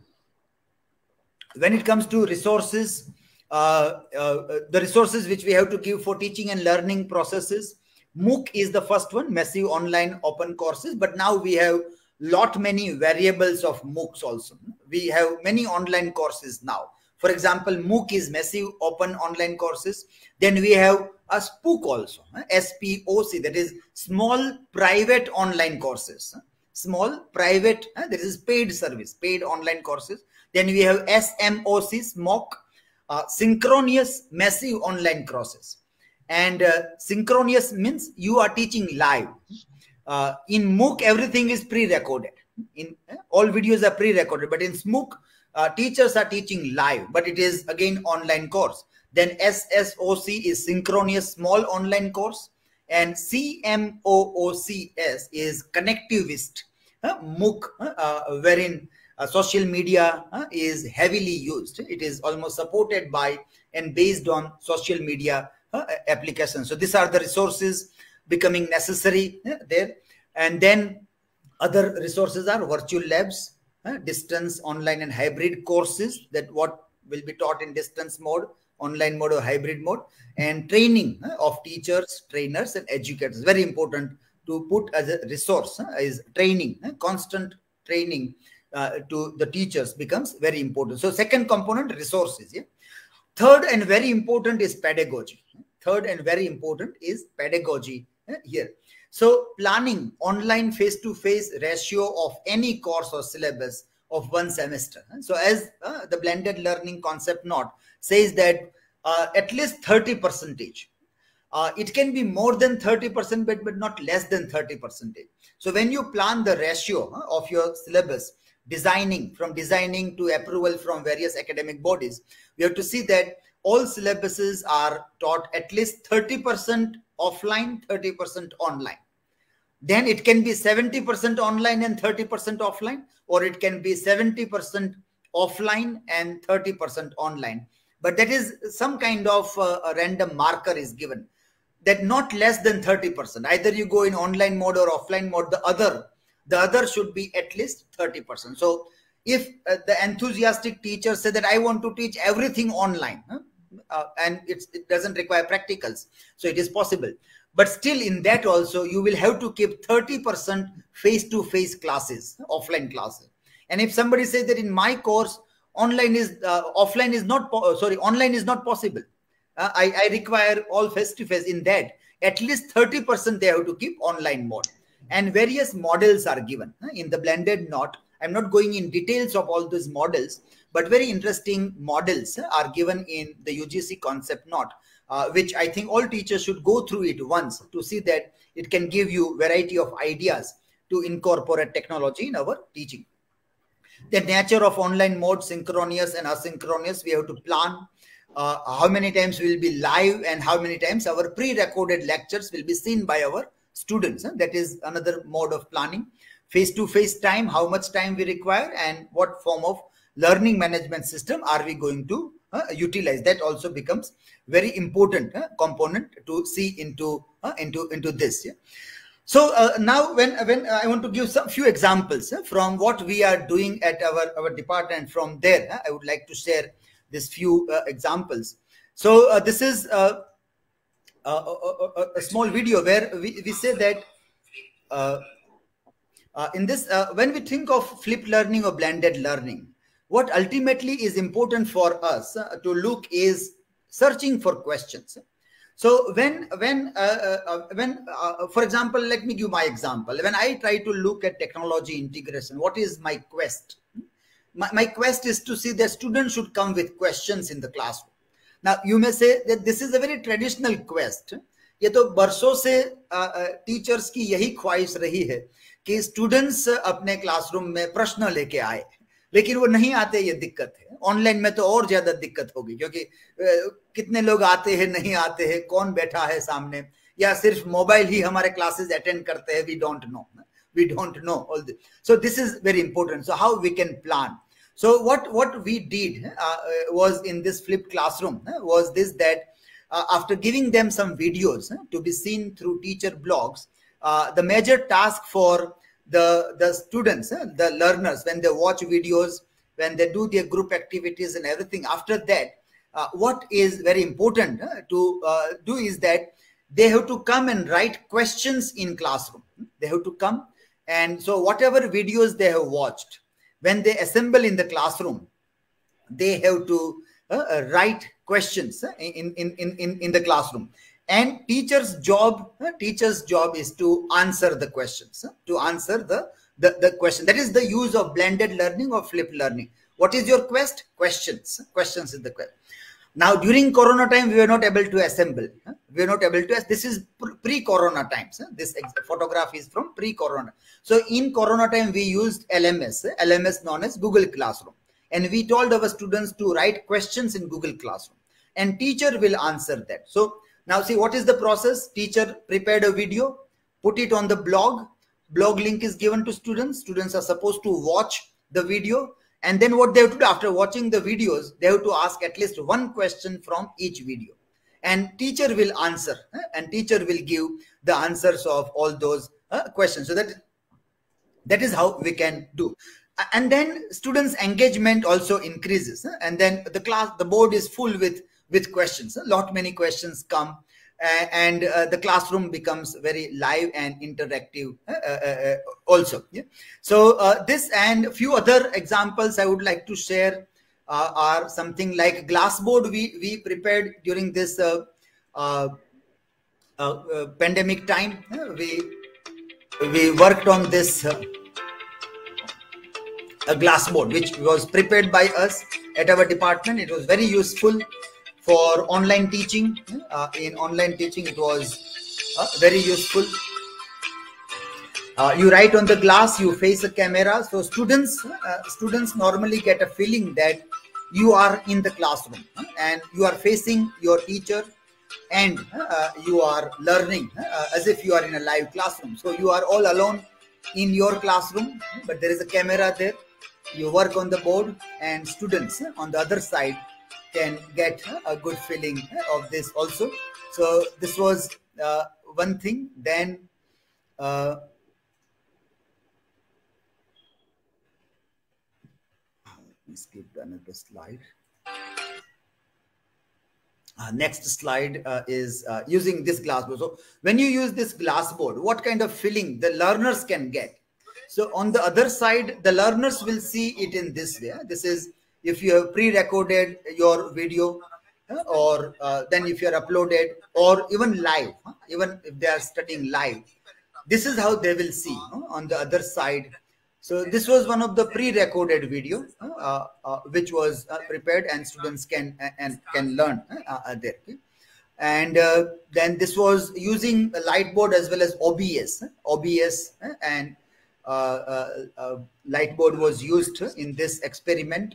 When it comes to resources, the resources which we have to give for teaching and learning processes, MOOC is the first one, massive online open courses, but now we have many variables of MOOCs also. We have many online courses now. For example, MOOC is massive open online courses. Then we have a SPOC also, SPOC, that is small private online courses. Small private, that is paid service, paid online courses. Then we have SMOC, SMOC, synchronous massive online courses. And synchronous means you are teaching live. In MOOC, everything is pre-recorded. In all videos are pre-recorded, but in SMOOC, teachers are teaching live, but it is again online course. Then SSOC is synchronous small online course, and CMOOCS is connectivist MOOC, wherein social media is heavily used. It is almost supported by and based on social media applications. So these are the resources becoming necessary there. And then other resources are virtual labs, distance, online and hybrid courses, that what will be taught in distance mode, online mode or hybrid mode, and training of teachers, trainers and educators. Very important to put as a resource is training, constant training to the teachers becomes very important. So second component, resources. Third and very important is pedagogy. Third and very important is pedagogy here. So planning online face-to-face ratio of any course or syllabus of one semester. So as the blended learning concept note says that at least 30%. It can be more than 30%, but not less than 30%. So when you plan the ratio of your syllabus, from designing to approval from various academic bodies, we have to see that all syllabuses are taught at least 30% offline, 30% online. Then it can be 70% online and 30% offline, or it can be 70% offline and 30% online. But that is some kind of a random marker is given, that not less than 30%. Either you go in online mode or offline mode, the other should be at least 30%. So if the enthusiastic teacher said that I want to teach everything online, and it doesn't require practicals, so it is possible. But still in that also, you will have to keep 30% face-to-face classes, offline classes. And if somebody says that in my course, online is not possible. I require all face-to-face. In that, at least 30% they have to keep online mode. And various models are given in the blended note. I'm not going in details of all these models, but very interesting models are given in the UGC concept note, which I think all teachers should go through it once to see that it can give you variety of ideas to incorporate technology in our teaching. The nature of online mode, synchronous and asynchronous, we have to plan how many times we will be live and how many times our pre-recorded lectures will be seen by our students. That is another mode of planning. Face-to-face time, how much time we require and what form of learning management system are we going to utilize. That also becomes very important component to see into this. Yeah? So now when I want to give some few examples from what we are doing at our department, from there I would like to share these few examples. So this is a small video where we say that in this, when we think of flipped learning or blended learning, what ultimately is important for us to look is searching for questions. So when for example, let me give my example. When I try to look at technology integration, what is my quest? My quest is to see that students should come with questions in the classroom. Now, you may say that this is a very traditional quest. ये तो बरसों से teachers की यही ख्वाहिश रही है कि स्टूडेंट्स अपने क्लासरूम में प्रश्न लेके आए, लेकिन वो नहीं आते, ये दिक्कत है। ऑनलाइन में तो और ज्यादा दिक्कत होगी, क्योंकि कितने लोग आते हैं, नहीं आते हैं, कौन बैठा है सामने, या सिर्फ मोबाइल ही हमारे क्लासेस अटेंड करते हैं, we don't know all this. So this is very important. So how we can plan? So what we did was in this flipped classroom was this, that after giving them some videos to be seen through teacher blogs, the major task for the students, the learners, when they watch videos, when they do their group activities and everything, after that, what is very important to do is that they have to come and write questions in classroom. They have to come, and so whatever videos they have watched, when they assemble in the classroom, they have to write questions in the classroom. And teacher's job is to answer the questions, to answer the question. That is the use of blended learning or flipped learning. What is your quest? Questions is the quest. Now, during Corona time, we were not able to assemble. We were not able to. This is pre-Corona times. This photograph is from pre-Corona. So in Corona time, we used LMS known as Google Classroom. And we told our students to write questions in Google Classroom. And teacher will answer that. So now see, what is the process? Teacher prepared a video, put it on the blog. Blog link is given to students. Students are supposed to watch the video. And then what they have to do after watching the videos, they have to ask at least one question from each video. And teacher will answer. And teacher will give the answers of all those questions. So that is how we can do. And then students' engagement also increases. And then the board is full with questions. Many questions come. And the classroom becomes very live and interactive also. Yeah? So this and a few other examples I would like to share are something like Glassboard we prepared during this pandemic time. We worked on this a Glassboard, which was prepared by us at our department. It was very useful for online teaching. In online teaching, it was very useful. You write on the glass, you face a camera, so students normally get a feeling that you are in the classroom and you are facing your teacher, and you are learning as if you are in a live classroom. So you are all alone in your classroom, but there is a camera there. You work on the board, and students on the other side can get a good feeling of this also. So this was one thing. Then skip another slide. Next slide is using this Glassboard. So when you use this Glassboard, what kind of feeling the learners can get? So on the other side, the learners will see it in this way. This is if you have pre-recorded your video, or then if you are uploaded, or even live, even if they are studying live, this is how they will see on the other side. So this was one of the pre-recorded video which was prepared, and students can learn there. And then this was using a Lightboard as well as OBS, and Lightboard was used in this experiment.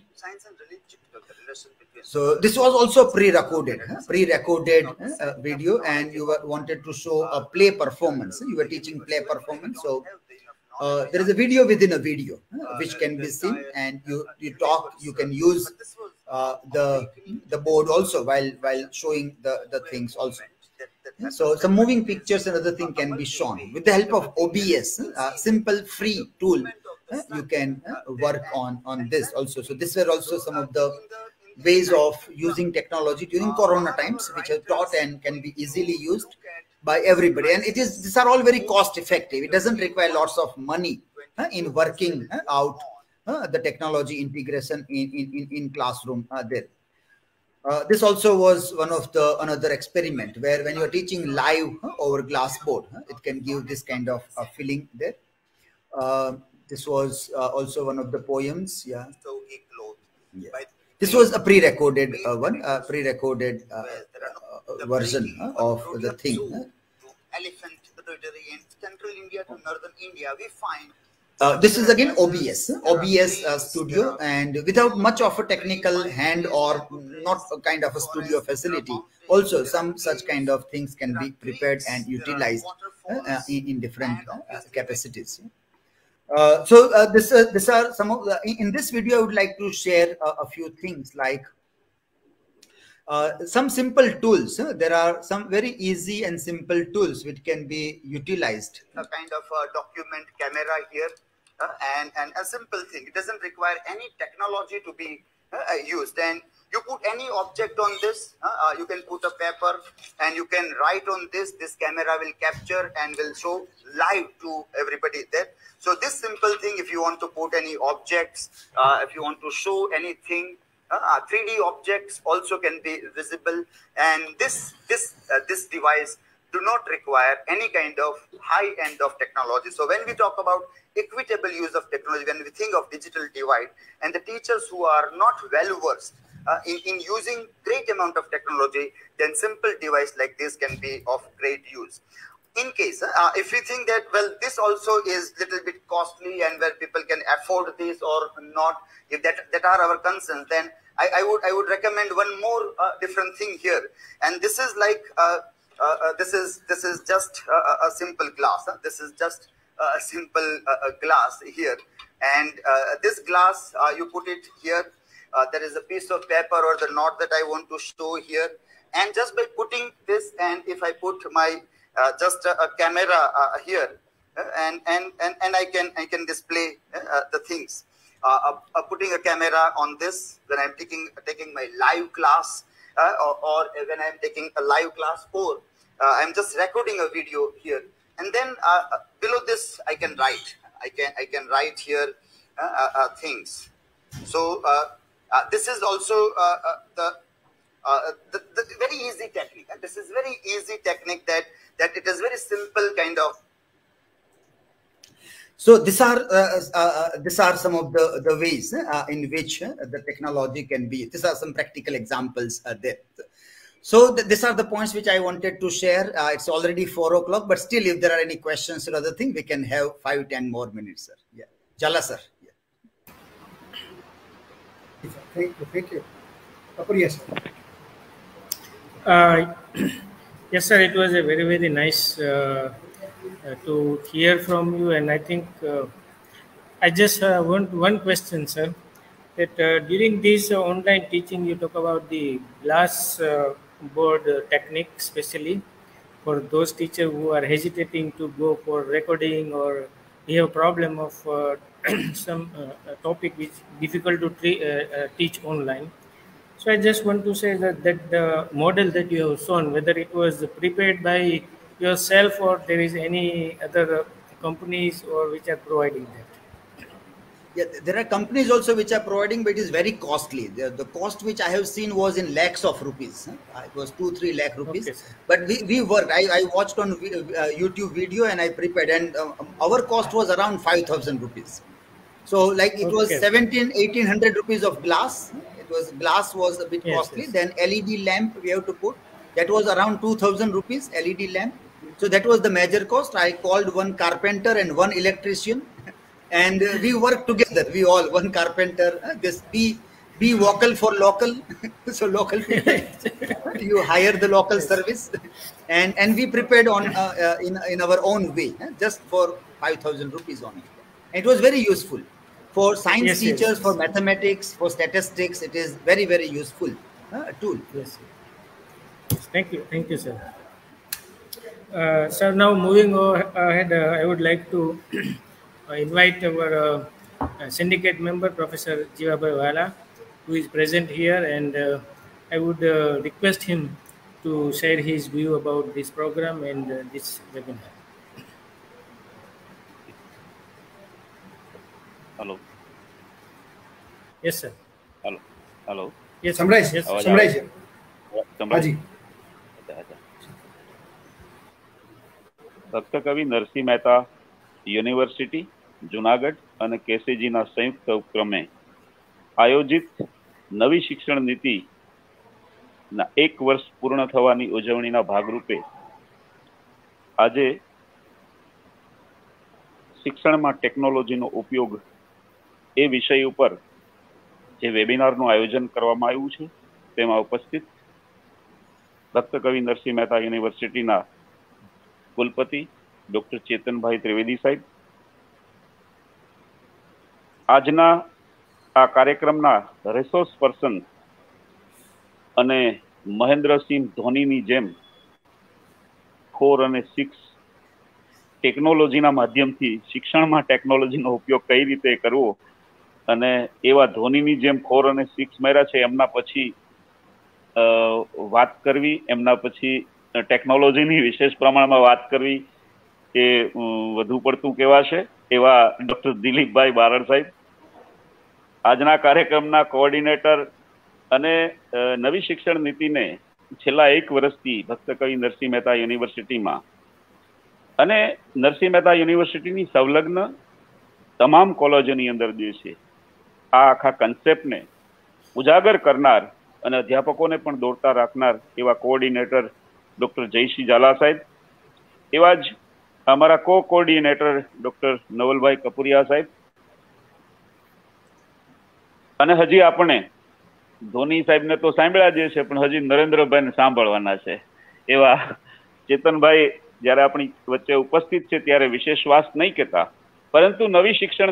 So this was also pre-recorded video, and you wanted to show a play performance. You were teaching play performance, so there is a video within a video which can be seen, and you talk. You can use the board also while showing the things also. So some moving pictures and other thing can be shown with the help of OBS, simple free tool. You can work on this also. So these were also some of the ways of using technology during Corona times, which are taught and can be easily used by everybody. And these are all very cost effective. It doesn't require lots of money in working out the technology integration in classroom there. This also was one of another experiment where when you are teaching live over Glassboard, it can give this kind of feeling there. This was also one of the poems. Yeah. This was a pre-recorded version of the thing. Elephant territory in central India to northern India, we find this is again OBS studio, and without much of a technical hand or not a kind of a studio facility, also some such kind of things can be prepared and utilized in different capacities. So these are some of the, in this video I would like to share a few things like some simple tools. There are some very easy and simple tools which can be utilized. A kind of document camera here, and a simple thing. It doesn't require any technology to be used. And you put any object on this. You can put a paper and you can write on this. This camera will capture and will show live to everybody there. So this simple thing, if you want to put any objects, if you want to show anything, 3D objects also can be visible, and this device do not require any kind of high end of technology. So when we talk about equitable use of technology, when we think of digital divide, and the teachers who are not well versed in using great amount of technology, then simple device like this can be of great use. In case, if we think that, well, this also is little bit costly and where people can afford this or not, if that are our concerns, then I would recommend one more different thing here. And this is like, this is just a simple glass. This is just a simple glass here. And this glass, you put it here. There is a piece of paper or the knot that I want to show here. And just by putting this, and if I put my just a camera here, and I can display the things. Putting a camera on this when I'm taking my live class, or when I'm taking a live class, or I'm just recording a video here, and then below this I can write. I can write here things. So This is also the very easy technique. And this is very easy technique that it is very simple kind of. So these are some of the ways in which the technology can be. These are some practical examples there. So these are the points which I wanted to share. It's already 4 o'clock, but still, if there are any questions or other thing, we can have 5-10 more minutes, sir. Yeah, Jala sir. Yeah. Thank you. Yes, sir. Yes, sir. It was a very, very nice to hear from you, and I think I just want one question, sir. That during this online teaching, you talk about the glass board technique, especially for those teachers who are hesitating to go for recording, or we have problem of some topic which difficult to teach online. So I just want to say that the model that you have shown, whether it was prepared by yourself or there is any other companies or which are providing that. Yeah, there are companies also which are providing, but it is very costly. The cost which I have seen was in lakhs of rupees. It was 2-3 lakh rupees. Okay, but we worked. I watched on YouTube video and I prepared, and our cost was around 5,000 rupees. So like it was 1,800 rupees of glass. Glass was a bit costly. Yes. Then LED lamp we have to put. That was around 2,000 rupees LED lamp. So that was the major cost. I called one carpenter and one electrician. And we work together. We all, one carpenter. This be vocal for local. So local people, you hire the local service, and we prepared on in our own way, just for 5,000 rupees on it. And it was very useful for science teachers, for mathematics, for statistics. It is very, very useful tool. Yes. Thank you, sir. Sir, now moving ahead, I would like to invite our syndicate member, Professor Jivabai Wala, who is present here, and I would request him to share his view about this program and this webinar. Hello. Yes, sir. Hello. Yes. Summarize. Yes. Summarize. Haji. ભક્ત કવિ Narsinh Mehta university Junagadh અને કેસીજીના સંયુક્ત ઉપક્રમે આયોજિત નવી શિક્ષણ નીતિના 1 વર્ષ પૂર્ણ થવાની ઉજવણીના ભાગરૂપે આજે શિક્ષણમાં ટેકનોલોજીનો ઉપયોગ એ વિષય ઉપર જે વેબિનારનું આયોજન કરવામાં આવ્યું છે તેમાં ઉપસ્થિત ભક્ત કવિ નરસિંહ મહેતા યુનિવર્સિટીના કુલપતિ ડોક્ટર ચેતનભાઈ ત્રિવેદી સાહેબ, આજના આ કાર્યક્રમના રિસોર્સ પર્સન અને મહેન્દ્રસિંહ ધોનીની જેમ 4 અને 6 ટેકનોલોજીના માધ્યમથી શિક્ષણમાં ટેકનોલોજીનો ઉપયોગ કઈ રીતે કરવો અને એવા ધોનીની જેમ 4 અને 6 મેળા છે એમના પછી વાત કરવી, એમના પછી ટેકનોલોજીની વિશેષ પ્રમાણમાં વાત કરવી એ વધુ પડતું કહેવાશે એવા ડોક્ટર દિલીપભાઈ બારડ સાહેબ, આજના કાર્યક્રમના કોઓર્ડિનેટર અને નવી શિક્ષણ નીતિને છેલ્લા 1 વર્ષથી ભક્ત કવિ નરસિંહ મહેતા યુનિવર્સિટીમાં અને નરસિંહ મહેતા યુનિવર્સિટીની સંલગ્ન તમામ કોલેજોની અંદર જે છે આ આખા કન્સેપ્ટને ઉજાગર કરનાર અને અધ્યાપકોને પણ દોરતા રાખનાર એવા કોઓર્ડિનેટર ડોક્ટર જયસિંહ ઝાલા સાહેબ, એવા જ અમારા કોઓર્ડિનેટર ડોક્ટર નવલભાઈ કપુરિયા સાહેબ, અને હજી આપણે ધોની સાહેબને તો સાંભળ્યા જ છે પણ હજી નરેન્દ્રભાઈને સાંભળવાના છે એવા ચેતનભાઈ જ્યારે આપણી વચ્ચે ઉપસ્થિત છે ત્યારે વિશેષ વાત નહીં કહેતા, પરંતુ નવી શિક્ષણ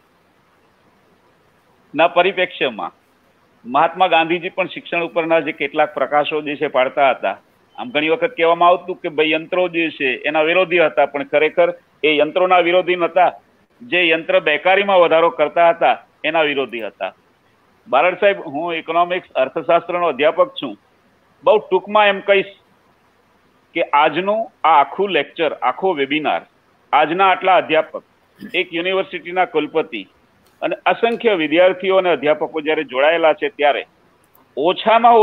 નીતિના પરિપ્રેક્ષ્યમાં મહાત્મા ગાંધીજી પણ શિક્ષણ ઉપરના જે કેટલાક પ્રકાશો જે છે પાડતા હતા. આમ ઘણી વખત કહેવામાં આવતું કે ભાઈ યંત્રો જે છે એના વિરોધી હતા, પણ ખરેખર એ યંત્રોના વિરોધી નહોતા, જે યંત્ર બેકારીમાં વધારો કરતા હતા એના વિરોધી હતા. બારડ સાહેબ, હું ઇકોનોમિક્સ અર્થશાસ્ત્રનો અધ્યાપક છું. બહુ ટૂંકમાં એમ કહીશ કે આજનું આ આખું લેક્ચર, આખો વેબિનાર, આજના આટલા અધ્યાપક, એક યુનિવર્સિટીના કુલપતિ અને અસંખ્ય વિદ્યાર્થીઓ અને અધ્યાપકો જ્યારે જોડાયેલા છે ત્યારે ઓછામાં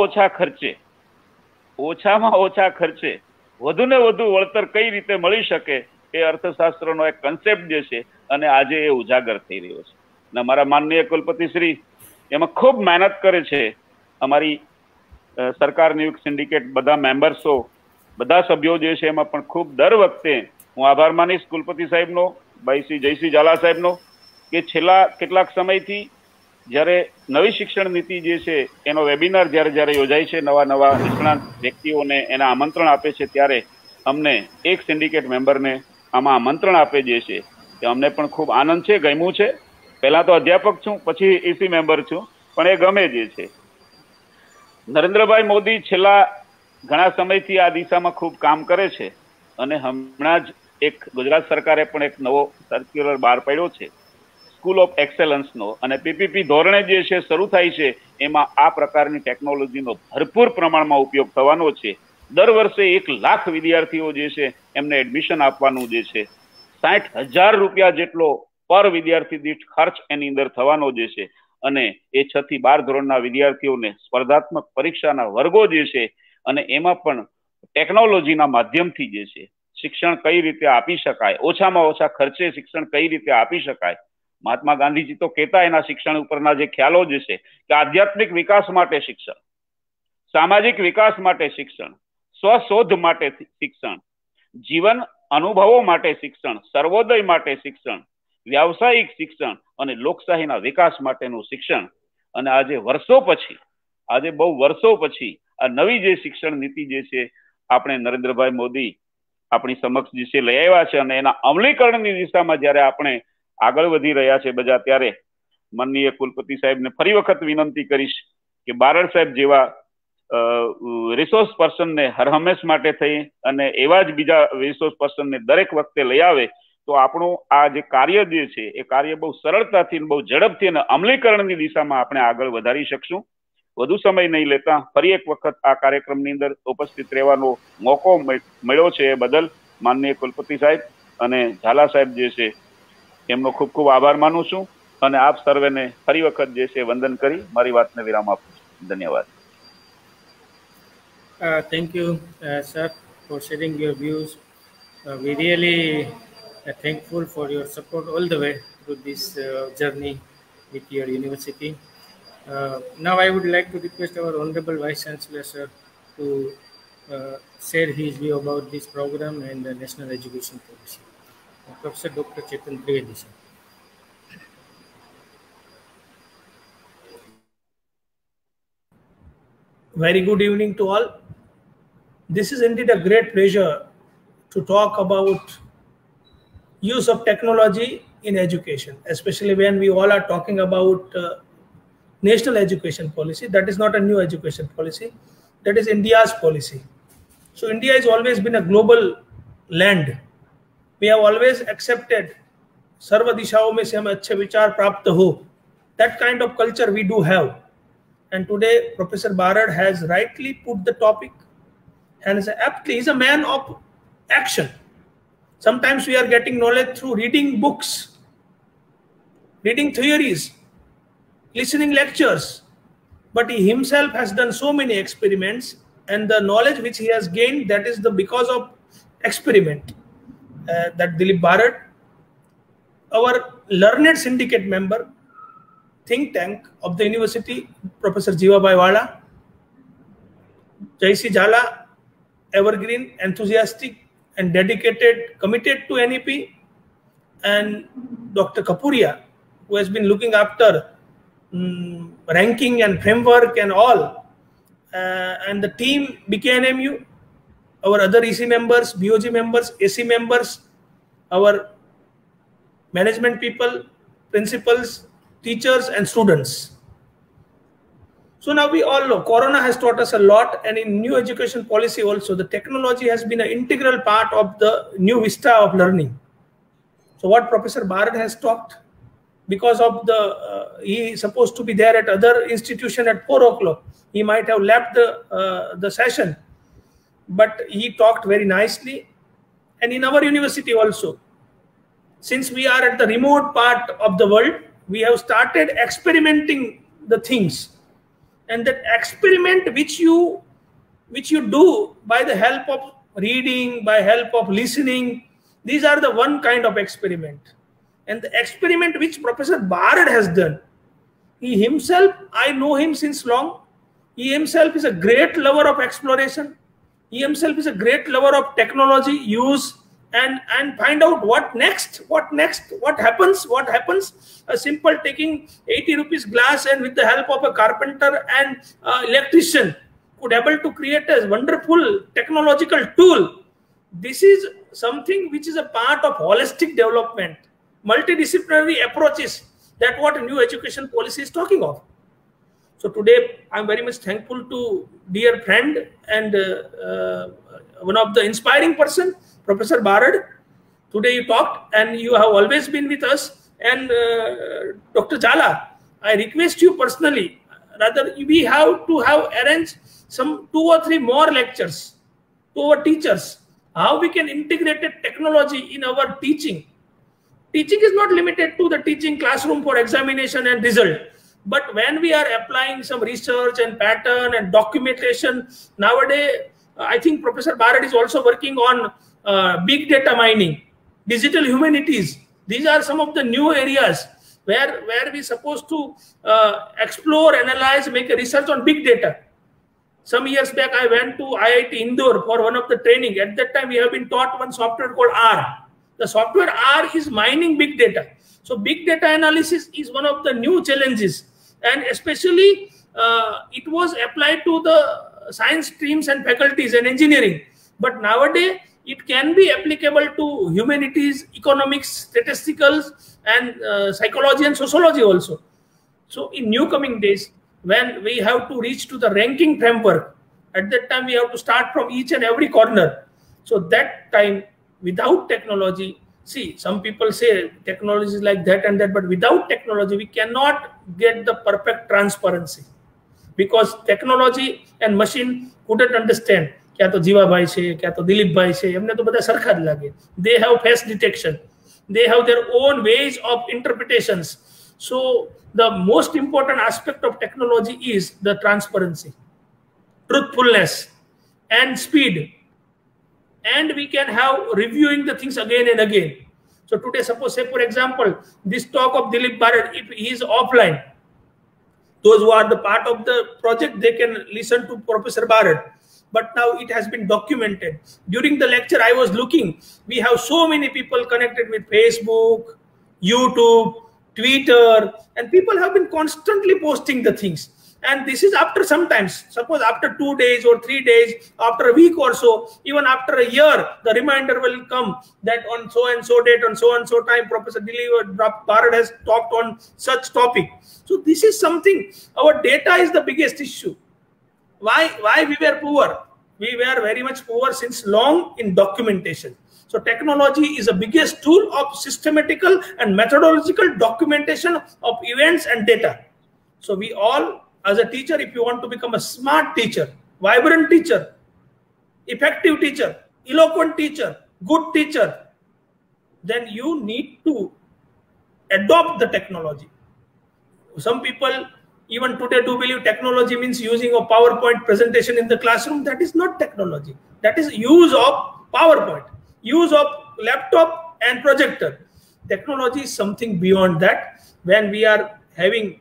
ઓછા ખર્ચે વધુ ને વધુ વળતર કઈ રીતે મળી શકે એ અર્થશાસ્ત્રનો એક કન્સેપ્ટ જે છે અને આજે એ ઉજાગર થઈ રહ્યો છે. અને અમારા માનનીય કુલપતિ શ્રી એમાં ખૂબ મહેનત કરે છે. અમારી સરકાર નિયુક્ત સિન્ડિકેટ બધા મેમ્બર્સો, બધા સભ્યો જે છે એમાં પણ ખૂબ દર વખતે હું આભાર માનીશ કુલપતિ સાહેબનો, ભાઈ શ્રી જયસિંહ ઝાલા સાહેબનો, કે છેલ્લા કેટલાક સમયથી જ્યારે નવી શિક્ષણ નીતિ જે છે એનો વેબિનાર જ્યારે યોજાય છે, નવા નિષ્ણાત વ્યક્તિઓને એના આમંત્રણ આપે છે, ત્યારે અમને એક સિન્ડિકેટ મેમ્બરને આમાં આમંત્રણ આપે જે છે કે અમને પણ ખૂબ આનંદ છે, ગમ્યું છે. પહેલા તો અધ્યાપક છું, પછી ઈસી મેમ્બર છું, પણ એ ગમે જે છે. નરેન્દ્રભાઈ મોદી છેલ્લા ઘણા સમયથી આ દિશામાં ખૂબ કામ કરે છે અને હમણાં જ એક ગુજરાત સરકારે પણ એક નવો સર્ક્યુલર બહાર પાડ્યો છે સ્કૂલ ઓફ એક્સેલન્સનો, અને પીપીપી ધોરણે જે છે શરૂ થાય છે એમાં આ પ્રકારની ટેકનોલોજીનો ભરપૂર પ્રમાણમાં ઉપયોગ થવાનો છે. દર વર્ષે 1 લાખ વિદ્યાર્થીઓ જે છે એમને એડમિશન આપવાનું જે છે, 60,000 રૂપિયા જેટલો પર વિદ્યાર્થી દીઠ ખર્ચ એની અંદર થવાનો જે છે, અને એ 6 થી 12 ધોરણના વિદ્યાર્થીઓને સ્પર્ધાત્મક પરીક્ષાના વર્ગો જે છે અને એમાં પણ ટેકનોલોજીના માધ્યમથી જે છે શિક્ષણ કઈ રીતે આપી શકાય, ઓછામાં ઓછા ખર્ચે શિક્ષણ કઈ રીતે આપી શકાય. મહાત્મા ગાંધીજી તો કહેતા એના શિક્ષણ ઉપરના જે ખ્યાલો જે છે કે આધ્યાત્મિક વિકાસ માટે શિક્ષણ, સામાજિક વિકાસ માટે શિક્ષણ, સ્વશોધ માટે શિક્ષણ, જીવન અનુભવો માટે શિક્ષણ, સર્વોદય માટે શિક્ષણ, વ્યાવસાયિક શિક્ષણ અને લોકશાહીના વિકાસ માટેનું શિક્ષણ. અને આજે બહુ વર્ષો પછી આ નવી જે શિક્ષણ નીતિ જે છે આપણે નરેન્દ્રભાઈ મોદી આપણી સમક્ષ જે છે લઈ આવ્યા છે, અને એના અમલીકરણની દિશામાં જ્યારે આપણે આગળ વધી રહ્યા છે બધા, ત્યારે માનનીય કુલપતિ સાહેબને ફરી વખત વિનંતી કરીશ કે બારડ સાહેબ જેવા રિસોર્સ પર્સનને હર હંમેશ માટે થઈ અને એવા જ બીજા રિસોર્સ પર્સનને દરેક વખતે લઈ આવે તો આપણું આ જે કાર્ય જે છે એ કાર્ય બહુ સરળતાથી, બહુ ઝડપથી અને અમલીકરણની દિશામાં આપણે આગળ વધારી શકશું. વધુ સમય નહીં લેતા ફરી એક વખત આ કાર્યક્રમની અંદર ઉપસ્થિત રહેવાનો મોકો મળ્યો છે એ બદલ માનનીય કુલપતિ સાહેબ અને ઝાલા સાહેબ જે છે એમનો ખૂબ ખૂબ આભાર માનું છું અને આપ સર્વેને ફરી વખત જે છે વંદન કરી મારી વાતને વિરામ આપું છું. ધન્યવાદ. Thank you, sir, for sharing your views. We really thankful for your support all the way through this journey with your university. Now I would like to request our Honorable Vice Chancellor, sir, to share his view about this program and the National Education Policy. Professor Dr. Chetan Trivedi, sir. Very good evening to all. This is indeed a great pleasure to talk about use of technology in education, especially when we all are talking about National Education Policy. That is not a new education policy, that is India's policy. So India has always been a global land. We have always accepted सर्व दिशाओं में से हमें अच्छे विचार प्राप्त हो. That kind of culture we do have. And today Professor Barad has rightly put the topic, and aptly is a man of action. Sometimes we are getting knowledge through reading books, reading theories, listening lectures, but he himself has done so many experiments, and the knowledge which he has gained, that is because of experiment. That Dilip Barad, our learned syndicate member, think tank of the university, Professor Jeevabai Wala, Jayashree Jhala, evergreen, enthusiastic and dedicated, committed to NEP, and Dr. Kapuria, who has been looking after ranking and framework and all, and the team BKNMU, our other EC members, BOG members, AC members, our management people, principals, teachers and students. So now we all know Corona has taught us a lot, and in new education policy also, the technology has been an integral part of the new vista of learning. So what Professor Barad has talked, because of the, he is supposed to be there at other institution at 4 o'clock. He might have left the session, but he talked very nicely. And in our university also, since we are at the remote part of the world, we have started experimenting the things, and that experiment which you do by the help of reading, by help of listening, these are the one kind of experiment. And the experiment which Professor Barad has done, he himself, I know him since long, he himself is a great lover of exploration, he himself is a great lover of technology use, and find out what next, what happens. A simple taking 80 rupees glass and with the help of a carpenter and electrician could able to create a wonderful technological tool. This is something which is a part of holistic development, multidisciplinary approaches, that what a new education policy is talking of. So today I'm very much thankful to dear friend and one of the inspiring person, Professor Barad. Today you talked and you have always been with us. And Dr. Jhala, I request you personally, rather we have to have arranged some 2 or 3 more lectures to our teachers, how we can integrate technology in our teaching. Teaching is not limited to the teaching classroom for examination and result. But when we are applying some research and pattern and documentation, nowadays, I think Professor Barad is also working on big data mining, digital humanities. These are some of the new areas where we are supposed to explore, analyze, make a research on big data. Some years back, I went to IIT Indore for one of the training. At that time, we have been taught one software called R. The software R is mining big data. So big data analysis is one of the new challenges. And especially, it was applied to the science streams and faculties and engineering. But nowadays, it can be applicable to humanities, economics, statisticals, and psychology and sociology also. So in new coming days, when we have to reach to the ranking framework, at that time we have to start from each and every corner. So that time, without technology, see, some people say technology is like that and that, but without technology, we cannot get the perfect transparency. Because technology and machine couldn't understand. क्या तो जीवा भाई से, क्या तो दिलीप भाई से, हमने तो बता सरखा लगे. They have face detection. They have their own ways of interpretations. So the most important aspect of technology is the transparency, truthfulness, and speed. And we can have reviewing the things again and again. So today, suppose, say for example, this talk of Dilip Barad, if he is offline, those who are the part of the project, they can listen to Professor Barad. But now it has been documented. During the lecture, I was looking, we have so many people connected with Facebook, YouTube, Twitter, and people have been constantly posting the things. And this is after sometimes, suppose after 2 days or 3 days, after a week or so, even after a year, the reminder will come that on so and so date, on so and so time, Professor Dilip Barad has talked on such topic. So this is something, our data is the biggest issue. Why we were poor? We were very much poor since long in documentation. So technology is the biggest tool of systematical and methodological documentation of events and data. So we all, as a teacher, if you want to become a smart teacher, vibrant teacher, effective teacher, eloquent teacher, good teacher, then you need to adopt the technology. Some people even today do believe technology means using a PowerPoint presentation in the classroom. That is not technology. That is use of PowerPoint, use of laptop and projector. Technology is something beyond that. When we are having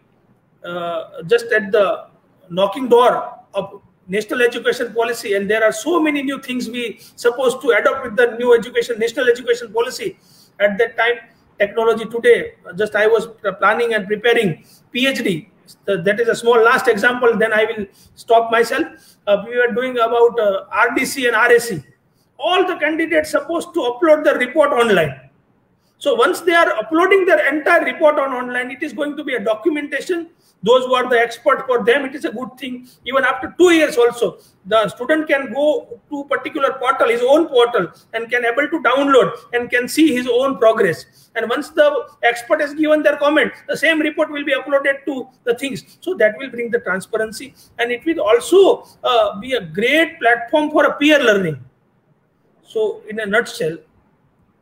just at the knocking door of national education policy, and there are so many new things we supposed to adopt with the new national education policy. At that time, technology today, just I was planning and preparing PhD. That is a small last example, then I will stop myself. We were doing about RDC and RAC. All the candidates supposed to upload the report online. So once they are uploading their entire report on online, it is going to be a documentation. Those who are the expert, for them, it is a good thing. Even after 2 years also, the student can go to a particular portal, his own portal, and can able to download and can see his own progress. And once the expert has given their comment, the same report will be uploaded to the things. So that will bring the transparency. And it will also be a great platform for a peer learning. So in a nutshell,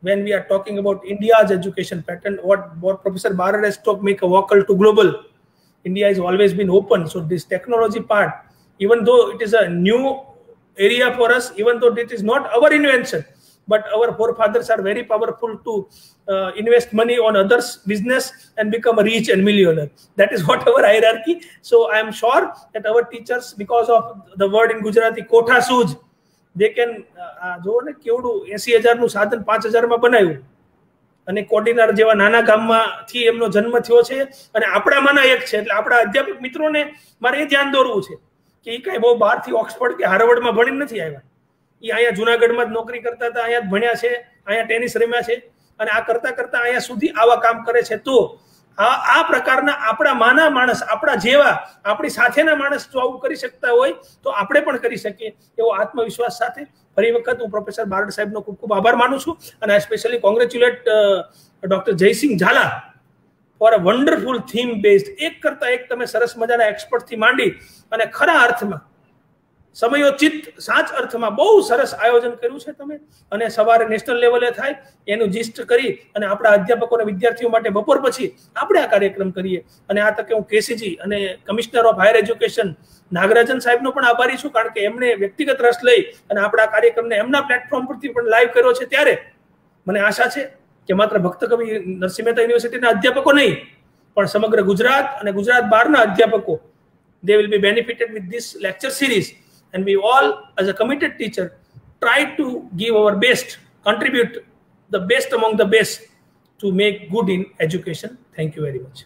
when we are talking about India's education pattern, what Professor Barar has talked, make a vocal to global. India has always been open. So this technology part, even though it is a new area for us, even though it is not our invention, but our forefathers are very powerful to invest money on others' business and become a rich and millionaire. That is what our hierarchy. So I am sure that our teachers, because of the word in Gujarati, kotha suj, they can જો ને કેવડું 80,000 નું સાધન 5,000 માં બનાવ્યું અને કોડીનાર જેવા નાના ગામમાંથી એમનો જન્મ થયો છે અને આપણામાંના એક છે. એટલે આપણા અધ્યાપક મિત્રોને મારે એ ધ્યાન દોરવું છે કે એ કાંઈ બહુ બહારથી ઓક્સફર્ડ કે હાર્વર્ડમાં ભણીને નથી આવ્યા. એ અહીંયા જુનાગઢમાં જ નોકરી કરતા હતા, અહીંયા જ ભણ્યા છે, અહીંયા ટેનિસ રમ્યા છે અને આ કરતા કરતા અહીંયા સુધી આવા કામ કરે છે. તો આ પ્રકારના આપણા માના માણસ, આપણા જેવા આપણી સાથેના માણસ જો આવું કરી શકતા હોય તો આપણે પણ કરી શકીએ એવો આત્મવિશ્વાસ સાથે ફરી વખત હું પ્રોફેસર બારડ સાહેબનો ખૂબ ખૂબ આભાર માનું છું અને I specially congratulate doctor Jaysinh Zala for a wonderful theme based. એક કરતા એક તમે સરસ મજાના એક્સપર્ટથી માંડી અને ખરા અર્થમાં સમયોચિત સાચ અર્થમાં બહુ સરસ આયોજન કર્યું છે તમે અને સવારે નેશનલ લેવલે થાય એનું જીસ્ટ કરી અને આપણા અધ્યાપકો અને વિદ્યાર્થીઓ માટે બપોર પછી આપણે આ કાર્યક્રમ કરીએ. અને આ તકે હું કેસીજી અને commissioner of higher education Nagarajan સાહેબનો પણ આભારી છું, કારણ કે એમણે વ્યક્તિગત રસ લઈ અને આપણા કાર્યક્રમને એમના પ્લેટફોર્મ પરથી પણ લાઈવ કર્યો છે. ત્યારે મને આશા છે કે માત્ર ભક્ત કવિ નરસિંહ મહેતા યુનિવર્સિટીના અધ્યાપકો નહીં પણ સમગ્ર ગુજરાત અને ગુજરાત બહારના અધ્યાપકો, they will be benefited with this lecture series. And we all, as a committed teacher, try to give our best, contribute the best among the best to make good in education. Thank you very much.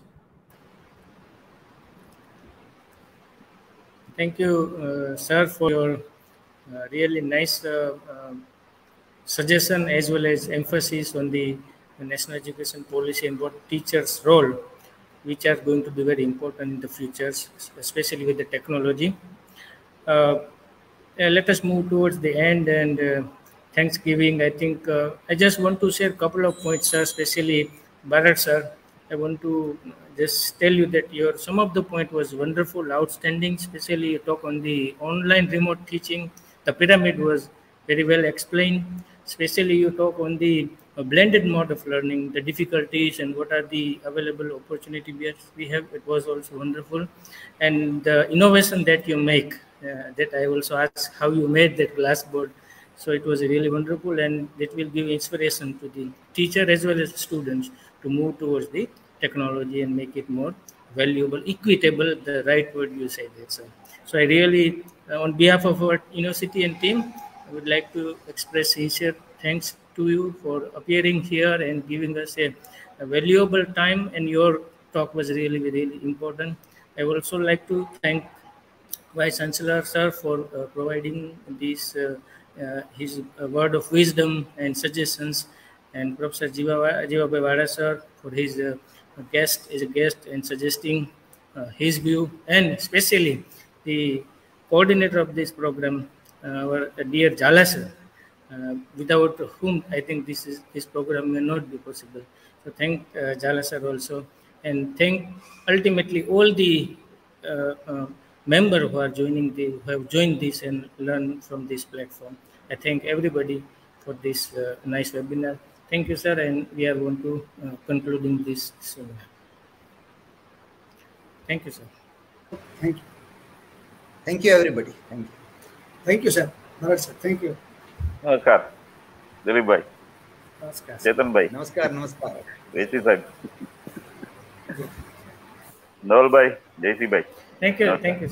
Thank you, sir, for your really nice suggestion as well as emphasis on the national education policy and what teachers' role, which are going to be very important in the future, especially with the technology. Let us move towards the end and Thanksgiving. I think I just want to share a couple of points, sir, especially Bharat sir. I want to just tell you that some of the point was wonderful, outstanding, especially you talk on the online remote teaching. The pyramid was very well explained. Especially you talk on the blended mode of learning, the difficulties and what are the available opportunities we have. It was also wonderful. And the innovation that you make, that I also asked how you made that glass board. So it was really wonderful, and it will give inspiration to the teacher as well as the students to move towards the technology and make it more valuable, equitable, the right word you said that, sir. So I really, on behalf of our university and team, I would like to express sincere thanks to you for appearing here and giving us a valuable time, and your talk was really, really important. I would also like to thank Vice Chancellor sir for providing this his word of wisdom and suggestions, and Professor Jeevabhai Vada sir for his guest and suggesting his view, and especially the coordinator of this program, our dear Jhala sir, without whom I think this program may not be possible. So thank Jhala sir also, and thank ultimately all the members who have joined this and learned from this platform. I thank everybody for this nice webinar. Thank you, sir, and we are going to concluding this seminar. Thank you, sir. Thank you. Thank you, everybody. Thank you. Thank you, sir. Bharat sir, thank you. નમસ્કાર દિલીપભાઈ, Namaskar. Chetanbhai, Namaskar, namaskar. વેસી સાહેબ, Navalbhai, જયસિંહભાઈ. Thank you. Thank you.